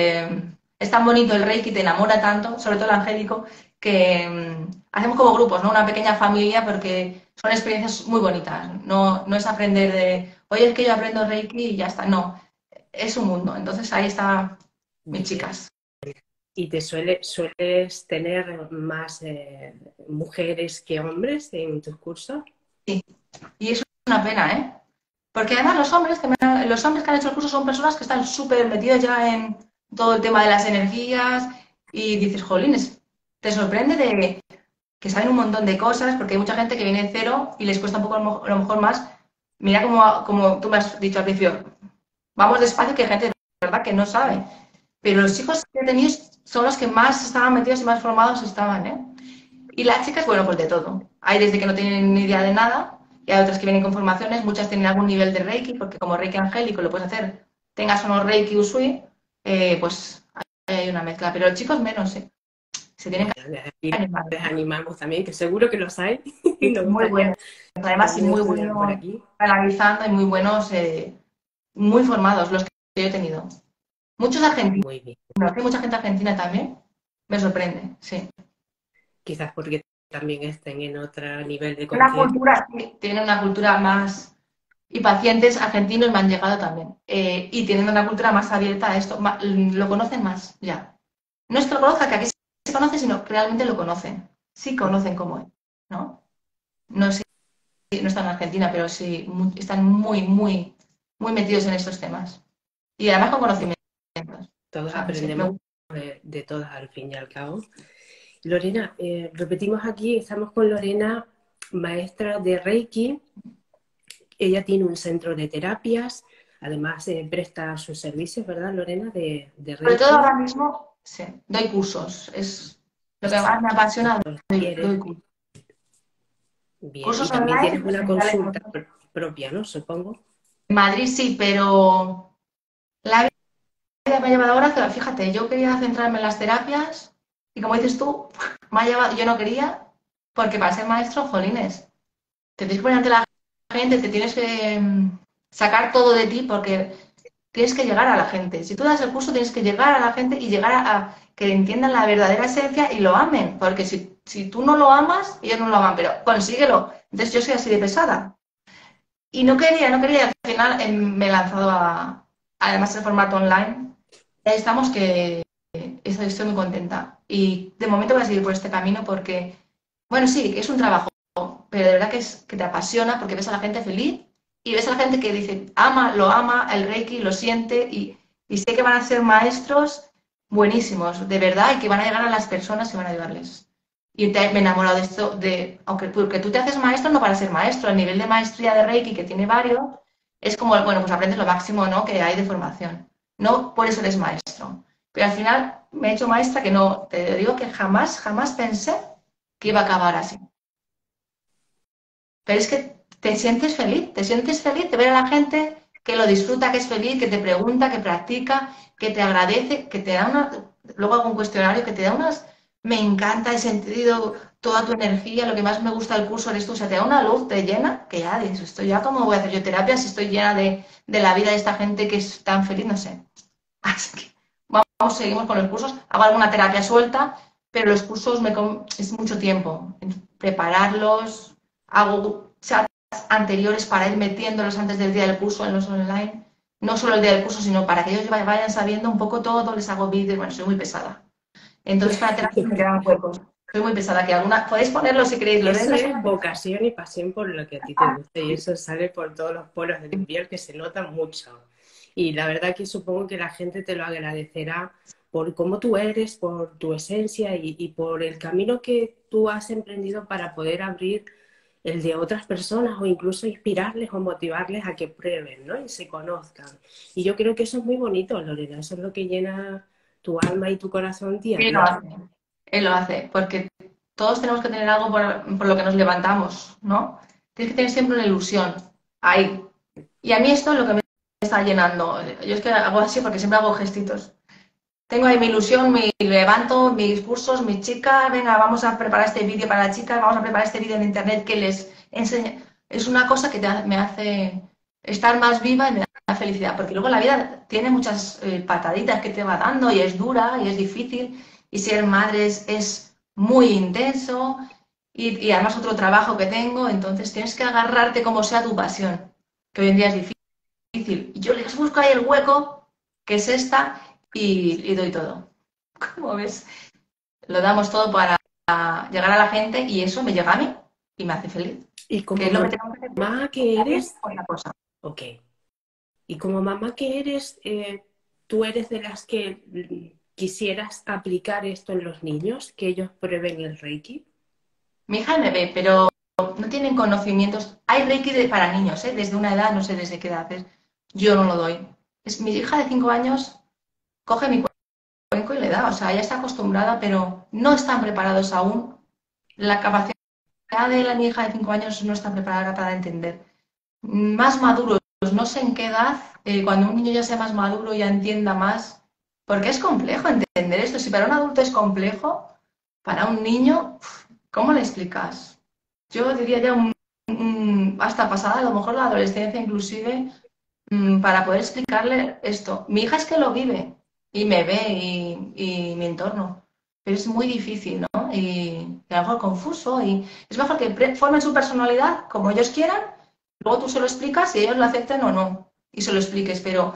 Es tan bonito el Reiki, te enamora tanto, sobre todo el angélico, que hacemos como grupos, ¿no? Una pequeña familia porque son experiencias muy bonitas. No, no es aprender de, oye, es que yo aprendo Reiki y ya está. No, es un mundo. Entonces ahí están mis Bien. chicas. ¿Y sueles tener más mujeres que hombres en tus cursos? Sí. Y es una pena, ¿eh? Porque además los hombres que han hecho el curso son personas que están súper metidos ya en todo el tema de las energías y dices, jolines, te sorprende de que saben un montón de cosas porque hay mucha gente que viene de cero y les cuesta un poco a lo mejor más. Mira como tú me has dicho al principio, vamos despacio que hay gente de verdad que no sabe. Pero los chicos que he tenido son los que más estaban metidos y más formados estaban, ¿eh? Y las chicas, bueno, pues de todo. Hay desde que no tienen ni idea de nada y hay otras que vienen con formaciones, muchas tienen algún nivel de Reiki, porque como Reiki angélico lo puedes hacer, tengas o no Reiki Usui, pues hay una mezcla. Pero los chicos menos, ¿eh? Se tienen Bueno, que desde aquí animar. les animamos también, que seguro que los hay y Sí, nos muy gustaría buenos. Además, sí, también muy estudiar por buenos aquí. analizando y muy buenos, muy formados los que yo he tenido. Muchos argentinos, Muy bien. hay mucha gente argentina también. Me sorprende, sí. Quizás porque también estén en otro nivel de Una conciencia. cultura, sí, tienen una cultura más. Y pacientes argentinos me han llegado también. Y tienen una cultura más abierta a esto, lo conocen más ya. No es que lo conozca, que aquí se conoce, sino que realmente lo conocen. Sí conocen cómo es, ¿no? No sé, no están en Argentina, pero sí están muy metidos en estos temas. Y además con Bueno, conocimientos. O todos sea, sí, aprendemos de todas al fin y al cabo. Lorena, repetimos aquí, estamos con Lorena, maestra de Reiki. Ella tiene un centro de terapias, además presta sus servicios, ¿verdad, Lorena? De sobre todo Reiki. ahora mismo, sí, doy cursos. Es lo que más me Exacto. apasiona, Los doy talleres. cursos. Bien. Y Cursos también online y tienes una presenciales. consulta propia, ¿no? Supongo. En Madrid sí, pero la me ha llevado ahora que, fíjate, yo quería centrarme en las terapias y como dices tú, me ha llevado, yo no quería, porque para ser maestro, jolines, te tienes que poner ante la gente, te tienes que sacar todo de ti porque tienes que llegar a la gente. Si tú das el curso, tienes que llegar a la gente y llegar a que entiendan la verdadera esencia y lo amen, porque si tú no lo amas, ellos no lo aman, pero consíguelo. Entonces yo soy así de pesada. Y no quería, al final me he lanzado además el formato online. Y ahí estamos que estoy muy contenta. Y de momento voy a seguir por este camino porque, bueno, sí, es un trabajo, pero de verdad que te apasiona porque ves a la gente feliz y ves a la gente que dice, lo ama, el Reiki, lo siente y sé que van a ser maestros buenísimos, de verdad, y que van a llegar a las personas y van a ayudarles. Y me he enamorado de esto, aunque porque tú te haces maestro no para ser maestro, el nivel de maestría de Reiki, que tiene varios, es como, bueno, pues aprendes lo máximo, ¿no?, que hay de formación. No por eso eres maestro. Pero al final me he hecho maestra que no, te digo que jamás pensé que iba a acabar así. Pero es que te sientes feliz de ver a la gente que lo disfruta, que es feliz, que te pregunta, que practica, que te agradece, que te da luego hago un cuestionario que te da unas, me encanta el sentido, toda tu energía, lo que más me gusta del curso eres tú, o sea, te da una luz, te llena, que ya dices, esto ya cómo voy a hacer yo terapia si estoy llena de la vida de esta gente que es tan feliz, no sé. Así que vamos, seguimos con los cursos, hago alguna terapia suelta, pero los cursos es mucho tiempo, prepararlos, hago chats anteriores para ir metiéndolos antes del día del curso en los online, no solo el día del curso, sino para que ellos vayan sabiendo un poco todo, les hago vídeos, bueno, soy muy pesada. Entonces para terapia me quedan huecos. Soy muy pesada, que alguna, podéis ponerlo si queréis, Eso Lorena. es vocación y pasión por lo que a ti te gusta y eso sale por todos los poros de tu piel que se nota mucho. Y la verdad que supongo que la gente te lo agradecerá por cómo tú eres, por tu esencia y por el camino que tú has emprendido para poder abrir el de otras personas o incluso inspirarles o motivarles a que prueben, ¿no? Y se conozcan. Y yo creo que eso es muy bonito, Lorena, eso es lo que llena tu alma y tu corazón día a Él lo día. hace, él lo hace, porque todos tenemos que tener algo por lo que nos levantamos, ¿no? Tienes que tener siempre una ilusión ahí. Y a mí esto es lo que me está llenando. Yo es que hago así porque siempre hago gestitos. Tengo ahí mi ilusión, me levanto, mis cursos, mis chicas, venga, vamos a preparar este vídeo para las chicas, vamos a preparar este vídeo en internet que les enseñe. Es una cosa que me hace estar más viva y me da felicidad, porque luego la vida tiene muchas pataditas que te va dando y es dura y es difícil y ser madre es muy intenso y además otro trabajo que tengo, entonces tienes que agarrarte como sea tu pasión, que hoy en día es difícil. Y yo les busco ahí el hueco, que es esta, y doy todo. Como ves, lo damos todo para llegar a la gente y eso me llega a mí y me hace feliz. Y Que como es lo que tenemos que hacer todos. mamá que Bien, eres, otra cosa. ok. Y como mamá que eres, tú eres de las que quisieras aplicar esto en los niños, que ellos prueben el Reiki. Mi hija me ve, pero no tienen conocimientos. Hay Reiki para niños, ¿eh? Desde una edad, no sé desde qué edad es. Yo no lo doy. Es, mi hija de 5 años coge mi cuenco y le da. O sea, ella está acostumbrada, pero no están preparados aún. La capacidad de mi hija de 5 años no está preparada para entender. Más maduros, no sé en qué edad, cuando un niño ya sea más maduro, ya entienda más, porque es complejo entender esto. Si para un adulto es complejo, para un niño, ¿cómo le explicas? Yo diría ya hasta pasada, a lo mejor la adolescencia inclusive, para poder explicarle esto. Mi hija es que lo vive y me ve y mi entorno, pero es muy difícil, ¿no? Y a lo mejor confuso y es mejor que formen su personalidad como ellos quieran. Luego tú se lo explicas si ellos lo aceptan o no, y se lo expliques, pero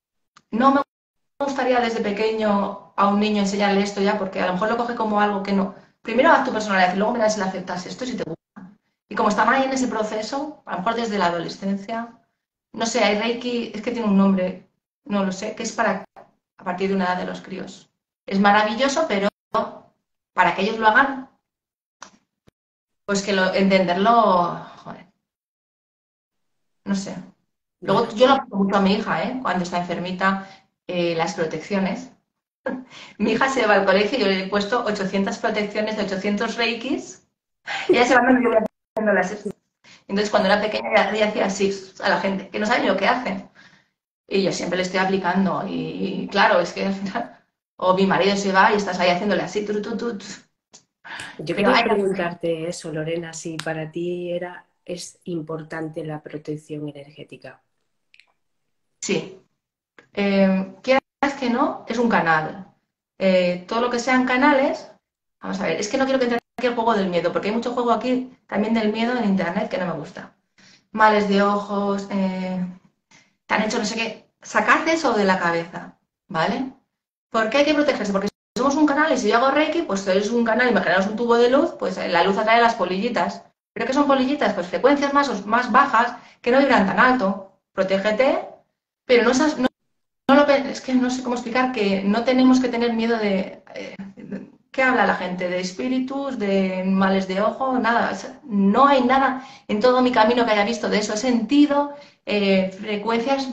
no me gustaría desde pequeño a un niño enseñarle esto ya, porque a lo mejor lo coge como algo que no. Primero haz tu personalidad y luego verás si lo aceptas esto si te gusta. Y como están ahí en ese proceso, a lo mejor desde la adolescencia, no sé, hay Reiki, es que tiene un nombre, no lo sé, que es para a partir de una edad de los críos. Es maravilloso, pero para que ellos lo hagan, pues que entenderlo, joder, no sé. Bueno, Luego yo lo aplico mucho a mi hija, ¿eh? Cuando está enfermita, las protecciones. Mi hija se va al colegio y yo le he puesto 800 protecciones de 800 reikis y ella se va dando y yo voy haciendo las. Entonces, cuando era pequeña, ya hacía así a la gente, que no saben lo que hacen. Y yo siempre le estoy aplicando. Y claro, es que al final, o mi marido se va y estás ahí haciéndole así, yo pero quería hay. preguntarte eso, Lorena, si para ti es importante la protección energética. Sí, quieras que no, es un canal. Todo lo que sean canales, vamos a ver, es que no quiero que entre aquí el juego del miedo, porque hay mucho juego aquí también del miedo en internet que no me gusta. Males de ojos, te han hecho no sé qué. Sacad eso de la cabeza, ¿vale? ¿Por qué hay que protegerse? Porque si somos un canal y si yo hago Reiki, pues sois un canal, imaginaos un tubo de luz, pues la luz atrae las polillitas. ¿Pero qué son polillitas? Pues frecuencias más bajas que no vibran tan alto. Protégete, pero es que no sé cómo explicar que no tenemos que tener miedo de. ¿Qué habla la gente? ¿De espíritus? ¿De males de ojo? Nada. No hay nada en todo mi camino que haya visto de eso. He sentido frecuencias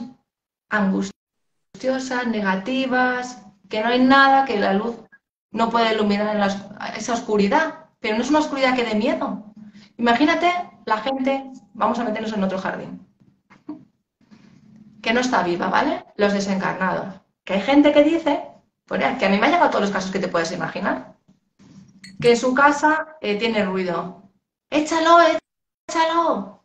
angustiosas, negativas, que no hay nada que la luz no puede iluminar en esa oscuridad. Pero no es una oscuridad que dé miedo. Imagínate la gente, vamos a meternos en otro jardín que no está viva, ¿vale? Los desencarnados. Que hay gente que dice, pues que a mí me han llegado todos los casos que te puedes imaginar. que en su casa tiene ruido. Échalo, échalo.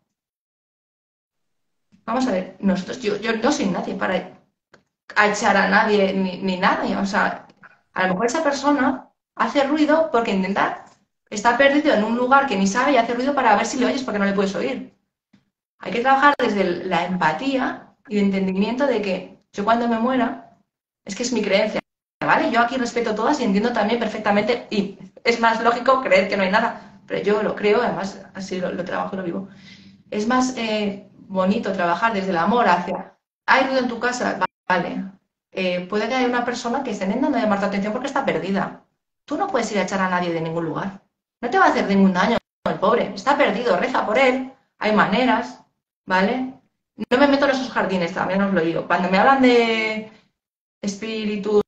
Vamos a ver, nosotros, yo no soy nadie para echar a nadie ni nadie. O sea, a lo mejor esa persona hace ruido porque está perdido en un lugar que ni sabe y hace ruido para ver si le oyes porque no le puedes oír. Hay que trabajar desde la empatía y el entendimiento de que yo cuando me muera, es que es mi creencia, ¿vale? Yo aquí respeto todas y entiendo también perfectamente, y es más lógico creer que no hay nada, pero yo lo creo, además así lo trabajo y lo vivo. Es más bonito trabajar desde el amor hacia, hay ruido en tu casa, vale. Puede que haya una persona que esté intentando llamar tu atención porque está perdida. Tú no puedes ir a echar a nadie de ningún lugar. No te va a hacer ningún daño, el pobre. Está perdido, reza por él. Hay maneras, ¿vale? No me meto en esos jardines, también os lo digo. Cuando me hablan de espíritus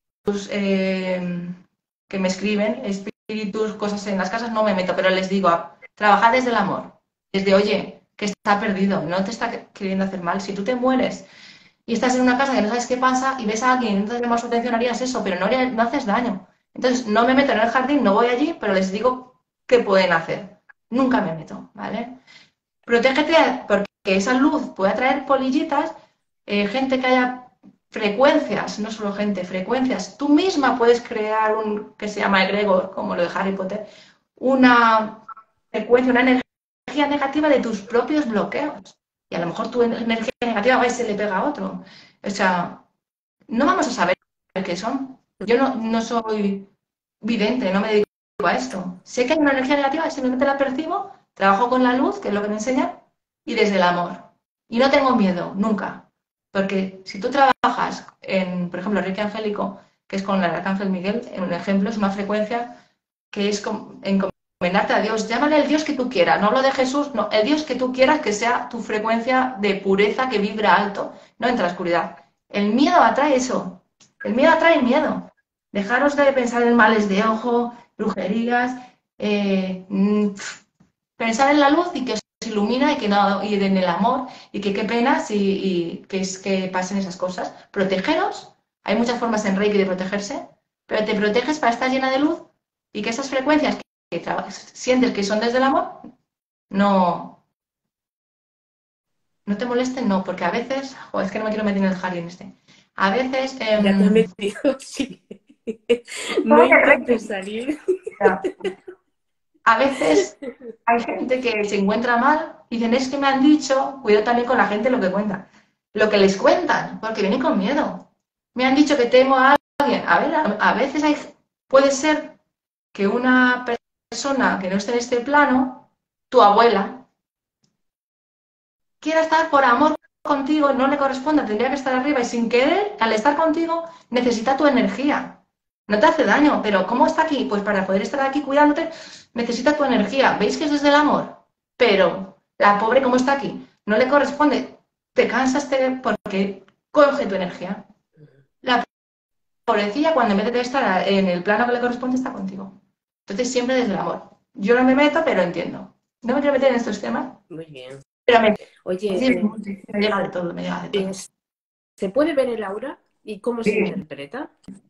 que me escriben, espíritus, cosas en las casas, no me meto, pero les digo, trabajad desde el amor. Desde, oye, que está perdido, no te está queriendo hacer mal. Si tú te mueres y estás en una casa que no sabes qué pasa y ves a alguien y no te llama su atención, harías eso, pero no haces daño. Entonces, no me meto en el jardín, no voy allí, pero les digo qué pueden hacer. Nunca me meto, ¿vale? Protégete porque esa luz puede atraer polillitas, gente que haya frecuencias, no solo gente, frecuencias. Tú misma puedes crear un que se llama egregor, como lo de Harry Potter, una frecuencia, una energía negativa de tus propios bloqueos. Y a lo mejor tu energía negativa va y se le pega a otro. O sea, no vamos a saber qué son. Yo no soy vidente, no me dedico a esto. Sé que hay una energía negativa, simplemente la percibo, trabajo con la luz, que es lo que me enseñan, y desde el amor. Y no tengo miedo, nunca. Porque si tú trabajas en, por ejemplo, Reiki Angélico, que es con el Arcángel Miguel, en un ejemplo, es una frecuencia que es encomendarte a Dios. Llámale el Dios que tú quieras. No hablo de Jesús, no. El Dios que tú quieras que sea tu frecuencia de pureza que vibra alto, no entra la oscuridad. El miedo atrae eso. El miedo atrae miedo. Dejaros de pensar en males de ojo, brujerías, pensar en la luz y que os ilumina y que no, y en el amor y que qué pena y que es que pasen esas cosas. Protegeros. Hay muchas formas en Reiki de protegerse, pero te proteges para estar llena de luz y que esas frecuencias que sientes que son desde el amor no, no te molesten, no, porque a veces, es que no me quiero meter en el jardín este. A veces Ya te has metido, sí. No intentes salir. a veces hay gente que se encuentra mal y dicen, es que me han dicho, cuidado también con la gente lo que cuenta, lo que les cuentan, porque vienen con miedo. Me han dicho que temo a alguien. A ver, a veces puede ser que una persona que no esté en este plano, tu abuela, quiera estar por amor contigo, no le corresponde, tendría que estar arriba y sin querer, al estar contigo, necesita tu energía. No te hace daño, pero ¿cómo está aquí? Pues para poder estar aquí cuidándote, necesita tu energía. ¿Veis que es desde el amor? Pero la pobre, ¿cómo está aquí? No le corresponde. Te cansas porque coge tu energía. La pobrecilla, cuando en vez de estar en el plano que le corresponde, está contigo. Entonces, siempre desde el amor. Yo no me meto, pero entiendo. No me quiero meter en estos temas, Muy bien. pero Oye, me llega de todo, me llega de todo. ¿se puede ver el aura y cómo se Sí. interpreta?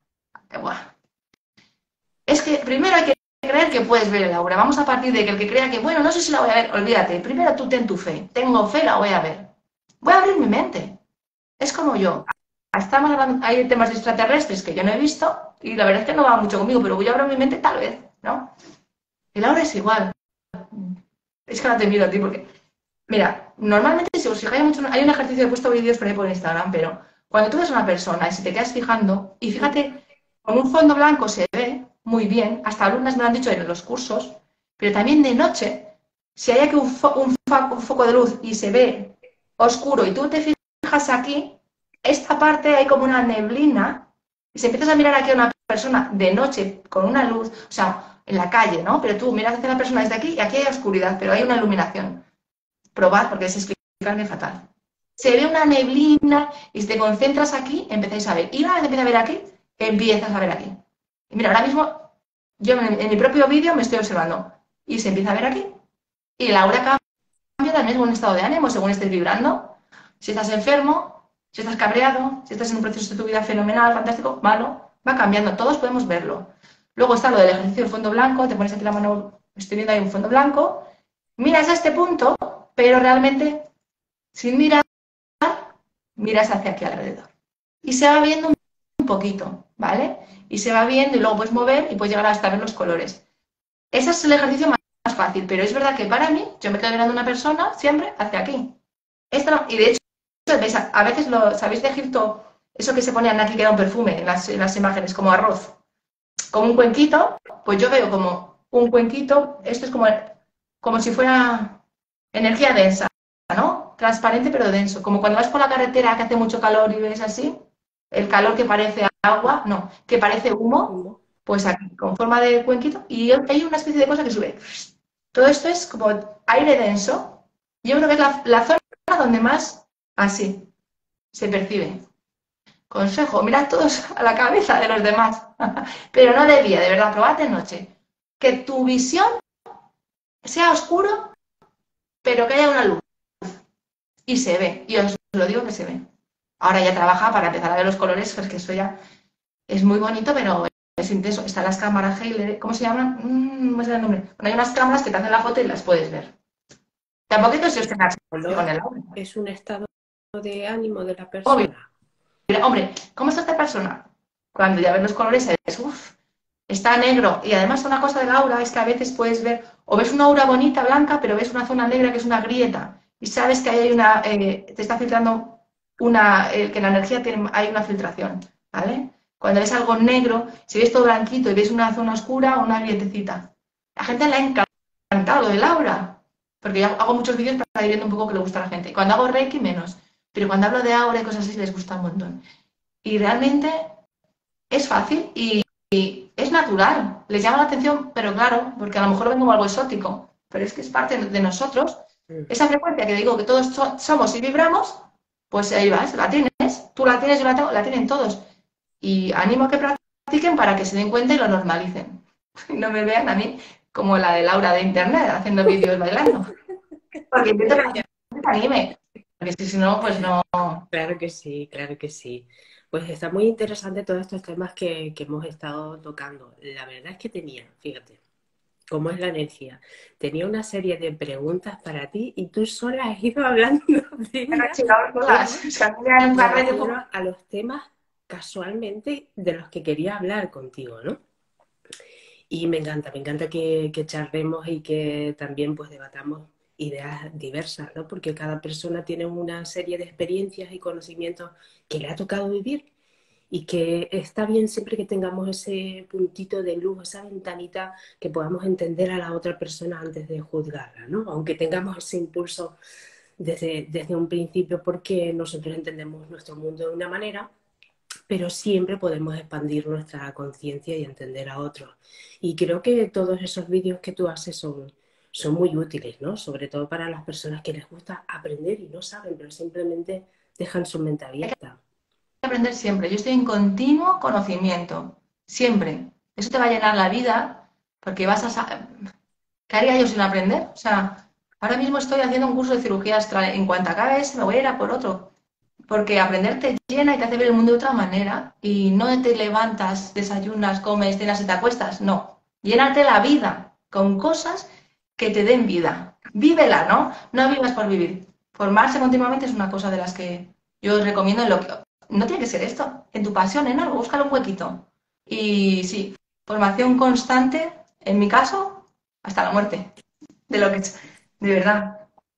Es que primero hay que creer que puedes ver el aura. Vamos a partir de que el que crea que, bueno, no sé si la voy a ver, olvídate. Primero tú ten tu fe. Tengo fe, la voy a ver. Voy a abrir mi mente. Es como yo. Hay temas de extraterrestres que yo no he visto y la verdad es que no va mucho conmigo, pero voy a abrir mi mente tal vez, ¿no? El aura es igual. Es que no te miro a ti porque... Mira, normalmente si os fijáis mucho, hay un ejercicio, he puesto vídeos por ahí por Instagram, pero cuando tú ves a una persona y si te quedas fijando, y fíjate, con un fondo blanco se ve muy bien, hasta alumnas me lo han dicho en los cursos, pero también de noche, si hay aquí un foco de luz y se ve oscuro y tú te fijas aquí, esta parte hay como una neblina, y si empiezas a mirar aquí a una persona de noche con una luz, o sea, en la calle, ¿no? Pero tú miras hacia la persona desde aquí y aquí hay oscuridad, pero hay una iluminación. Probad, porque es explicarme fatal. Se ve una neblina y si te concentras aquí, empezáis a ver. Y una vez empiezas a ver aquí, empiezas a ver aquí. Y mira, ahora mismo, yo en mi propio vídeo me estoy observando. Y se empieza a ver aquí. Y la aura cambia también según el estado de ánimo, según estés vibrando. Si estás enfermo, si estás cabreado, si estás en un proceso de tu vida fenomenal, fantástico, malo, va cambiando. Todos podemos verlo. Luego está lo del ejercicio del fondo blanco, te pones aquí la mano, estoy viendo ahí un fondo blanco, miras a este punto, pero realmente sin mirar, miras hacia aquí alrededor. Y se va viendo un poquito, ¿vale? Y se va viendo y luego puedes mover y puedes llegar hasta ver los colores. Ese es el ejercicio más fácil, pero es verdad que para mí, yo me quedo mirando a una persona siempre hacia aquí. Y de hecho, ¿veis? A veces lo sabéis de Egipto, eso que se ponían aquí que era un perfume en las imágenes, como arroz, como un cuenquito, pues yo veo como un cuenquito, esto es como si fuera energía densa, ¿no? Transparente pero denso, como cuando vas por la carretera que hace mucho calor y ves así, el calor que parece agua, no, que parece humo, ¿Cómo? pues aquí, con forma de cuenquito, y hay una especie de cosa que sube. Todo esto es como aire denso. Yo creo que es la zona donde más así se percibe. Consejo, mirad todos a la cabeza de los demás. Pero no de día, de verdad, probad de noche. Que tu visión sea oscuro, pero que haya una luz. Y se ve, y os lo digo que se ve. Ahora ya trabaja para empezar a ver los colores, porque eso ya es muy bonito, pero es intenso. Están las cámaras Hailer, ¿cómo se llaman? No me sale el nombre. Bueno, hay unas cámaras que te hacen la foto y las puedes ver. Tampoco es que os estén con Color el audio. es un estado de ánimo de la Obvio. persona. Hombre, ¿cómo está esta persona? Cuando ya ves los colores, es uff, está negro. Y además una cosa del aura es que a veces puedes ver, o ves una aura bonita, blanca, pero ves una zona negra que es una grieta. Y sabes que ahí hay te está filtrando que la energía hay una filtración, ¿vale? Cuando ves algo negro, si ves todo blanquito y ves una zona oscura, una grietecita. La gente le ha encantado lo del aura, porque yo hago muchos vídeos para ir viendo un poco que le gusta a la gente. Y cuando hago Reiki, menos. Pero cuando hablo de aura y cosas así, les gusta un montón. Y realmente es fácil y es natural. Les llama la atención, pero claro, porque a lo mejor ven como algo exótico, pero es que es parte de nosotros. Esa frecuencia que digo que todos somos y vibramos, pues ahí vas, la tienes, tú la tienes, yo la tengo, la tienen todos. Y animo a que practiquen para que se den cuenta y lo normalicen. Y no me vean a mí como la de Laura de Internet haciendo vídeos bailando. Porque intento que la gente se anime. Porque si no, pues no. Claro que sí, claro que sí. Pues está muy interesante todos estos temas que hemos estado tocando. La verdad es que tenía, fíjate, cómo es la energía. Tenía una serie de preguntas para ti y tú sola has ido hablando de ellas, pero O sea, me un carrete. llevándonos a los temas casualmente de los que quería hablar contigo, ¿no? Y me encanta que charlemos y que también pues debatamos ideas diversas, ¿no? Porque cada persona tiene una serie de experiencias y conocimientos que le ha tocado vivir y que está bien siempre que tengamos ese puntito de luz, esa ventanita que podamos entender a la otra persona antes de juzgarla, ¿no? Aunque tengamos ese impulso desde un principio porque nosotros entendemos nuestro mundo de una manera, pero siempre podemos expandir nuestra conciencia y entender a otros. Y creo que todos esos vídeos que tú haces son muy útiles, ¿no? Sobre todo para las personas que les gusta aprender y no saben, pero simplemente dejan su mente abierta. Aprender siempre. Yo estoy en continuo conocimiento. Siempre. Eso te va a llenar la vida porque vas a... ¿Qué haría yo sin aprender? O sea, ahora mismo estoy haciendo un curso de cirugía astral. En cuanto acabe ese, me voy a ir a por otro. Porque aprender te llena y te hace ver el mundo de otra manera. Y no te levantas, desayunas, comes, cenas y te acuestas. No. Llénate la vida con cosas que te den vida. Vívela, ¿no? No vivas por vivir. Formarse continuamente es una cosa de las que yo os recomiendo en lo que... No tiene que ser esto. En tu pasión, en algo, búscale un huequito. Y sí, formación constante, en mi caso, hasta la muerte. De lo que es, de verdad.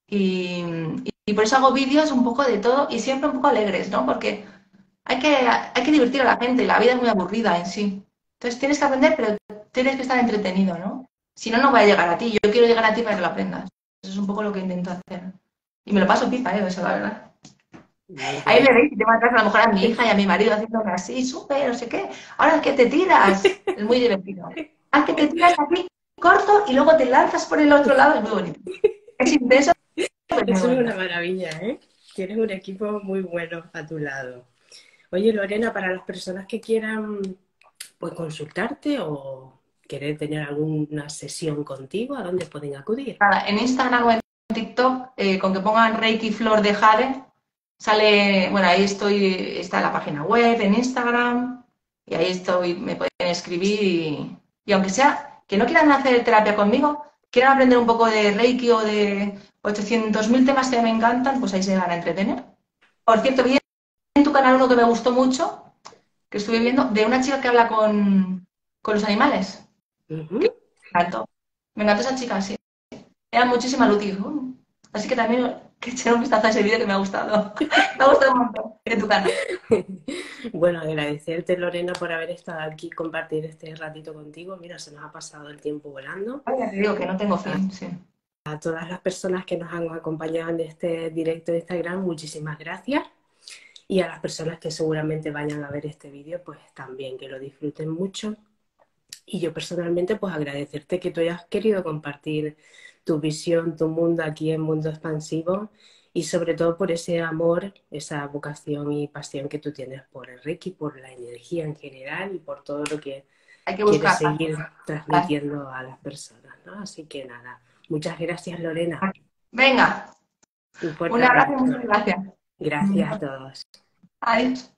Y por eso hago vídeos un poco de todo y siempre un poco alegres, ¿no? Porque hay que divertir a la gente y la vida es muy aburrida en sí. Entonces tienes que aprender, pero tienes que estar entretenido, ¿no? Si no, no va a llegar a ti. Yo quiero llegar a ti para que lo aprendas. Eso es un poco lo que intento hacer. Y me lo paso pipa, eso, la verdad. Muy Ahí me bien. veis, te matas a lo mejor a mi hija y a mi marido haciendo así, súper, no sé qué. Ahora es que te tiras. Es muy divertido. Haz que te tiras aquí corto y luego te lanzas por el otro lado. Es muy bonito. Es intenso, pero es muy Eso es bonito. una maravilla, ¿eh? Tienes un equipo muy bueno a tu lado. Oye, Lorena, para las personas que quieran pues consultarte o querer tener alguna sesión contigo, ¿a dónde pueden acudir? Nada, en Instagram o en TikTok, con que pongan Reiki Flor de Jade, sale, bueno, ahí estoy, está la página web, en Instagram, y ahí estoy, me pueden escribir Y aunque sea que no quieran hacer terapia conmigo, quieran aprender un poco de Reiki o de 800.000 temas que me encantan, pues ahí se van a entretener. Por cierto, vi en tu canal uno que me gustó mucho, que estuve viendo, de una chica que habla con los animales. Que Ujú. me encantó. Me encantó esa chica, sí. Era muchísima luz. Así que también que echar un vistazo a ese vídeo que me ha gustado. Me ha gustado un montón de tu canal. Bueno, agradecerte, Lorena, por haber estado aquí y compartir este ratito contigo. Mira, se nos ha pasado el tiempo volando. Ya te digo que no tengo A, fin, sí. a todas las personas que nos han acompañado en este directo de Instagram, muchísimas gracias. Y a las personas que seguramente vayan a ver este vídeo, pues también que lo disfruten mucho. Y yo personalmente, pues agradecerte que tú hayas querido compartir tu visión, tu mundo aquí en Mundo Expansivo y sobre todo por ese amor, esa vocación y pasión que tú tienes por el Reiki, por la energía en general y por todo lo que Hay que quieres buscarla. seguir transmitiendo a las personas, ¿no? Así que nada, muchas gracias, Lorena. Venga, Un fuerte un abrazo y abrazo. muchas gracias. Gracias a todos. Adiós.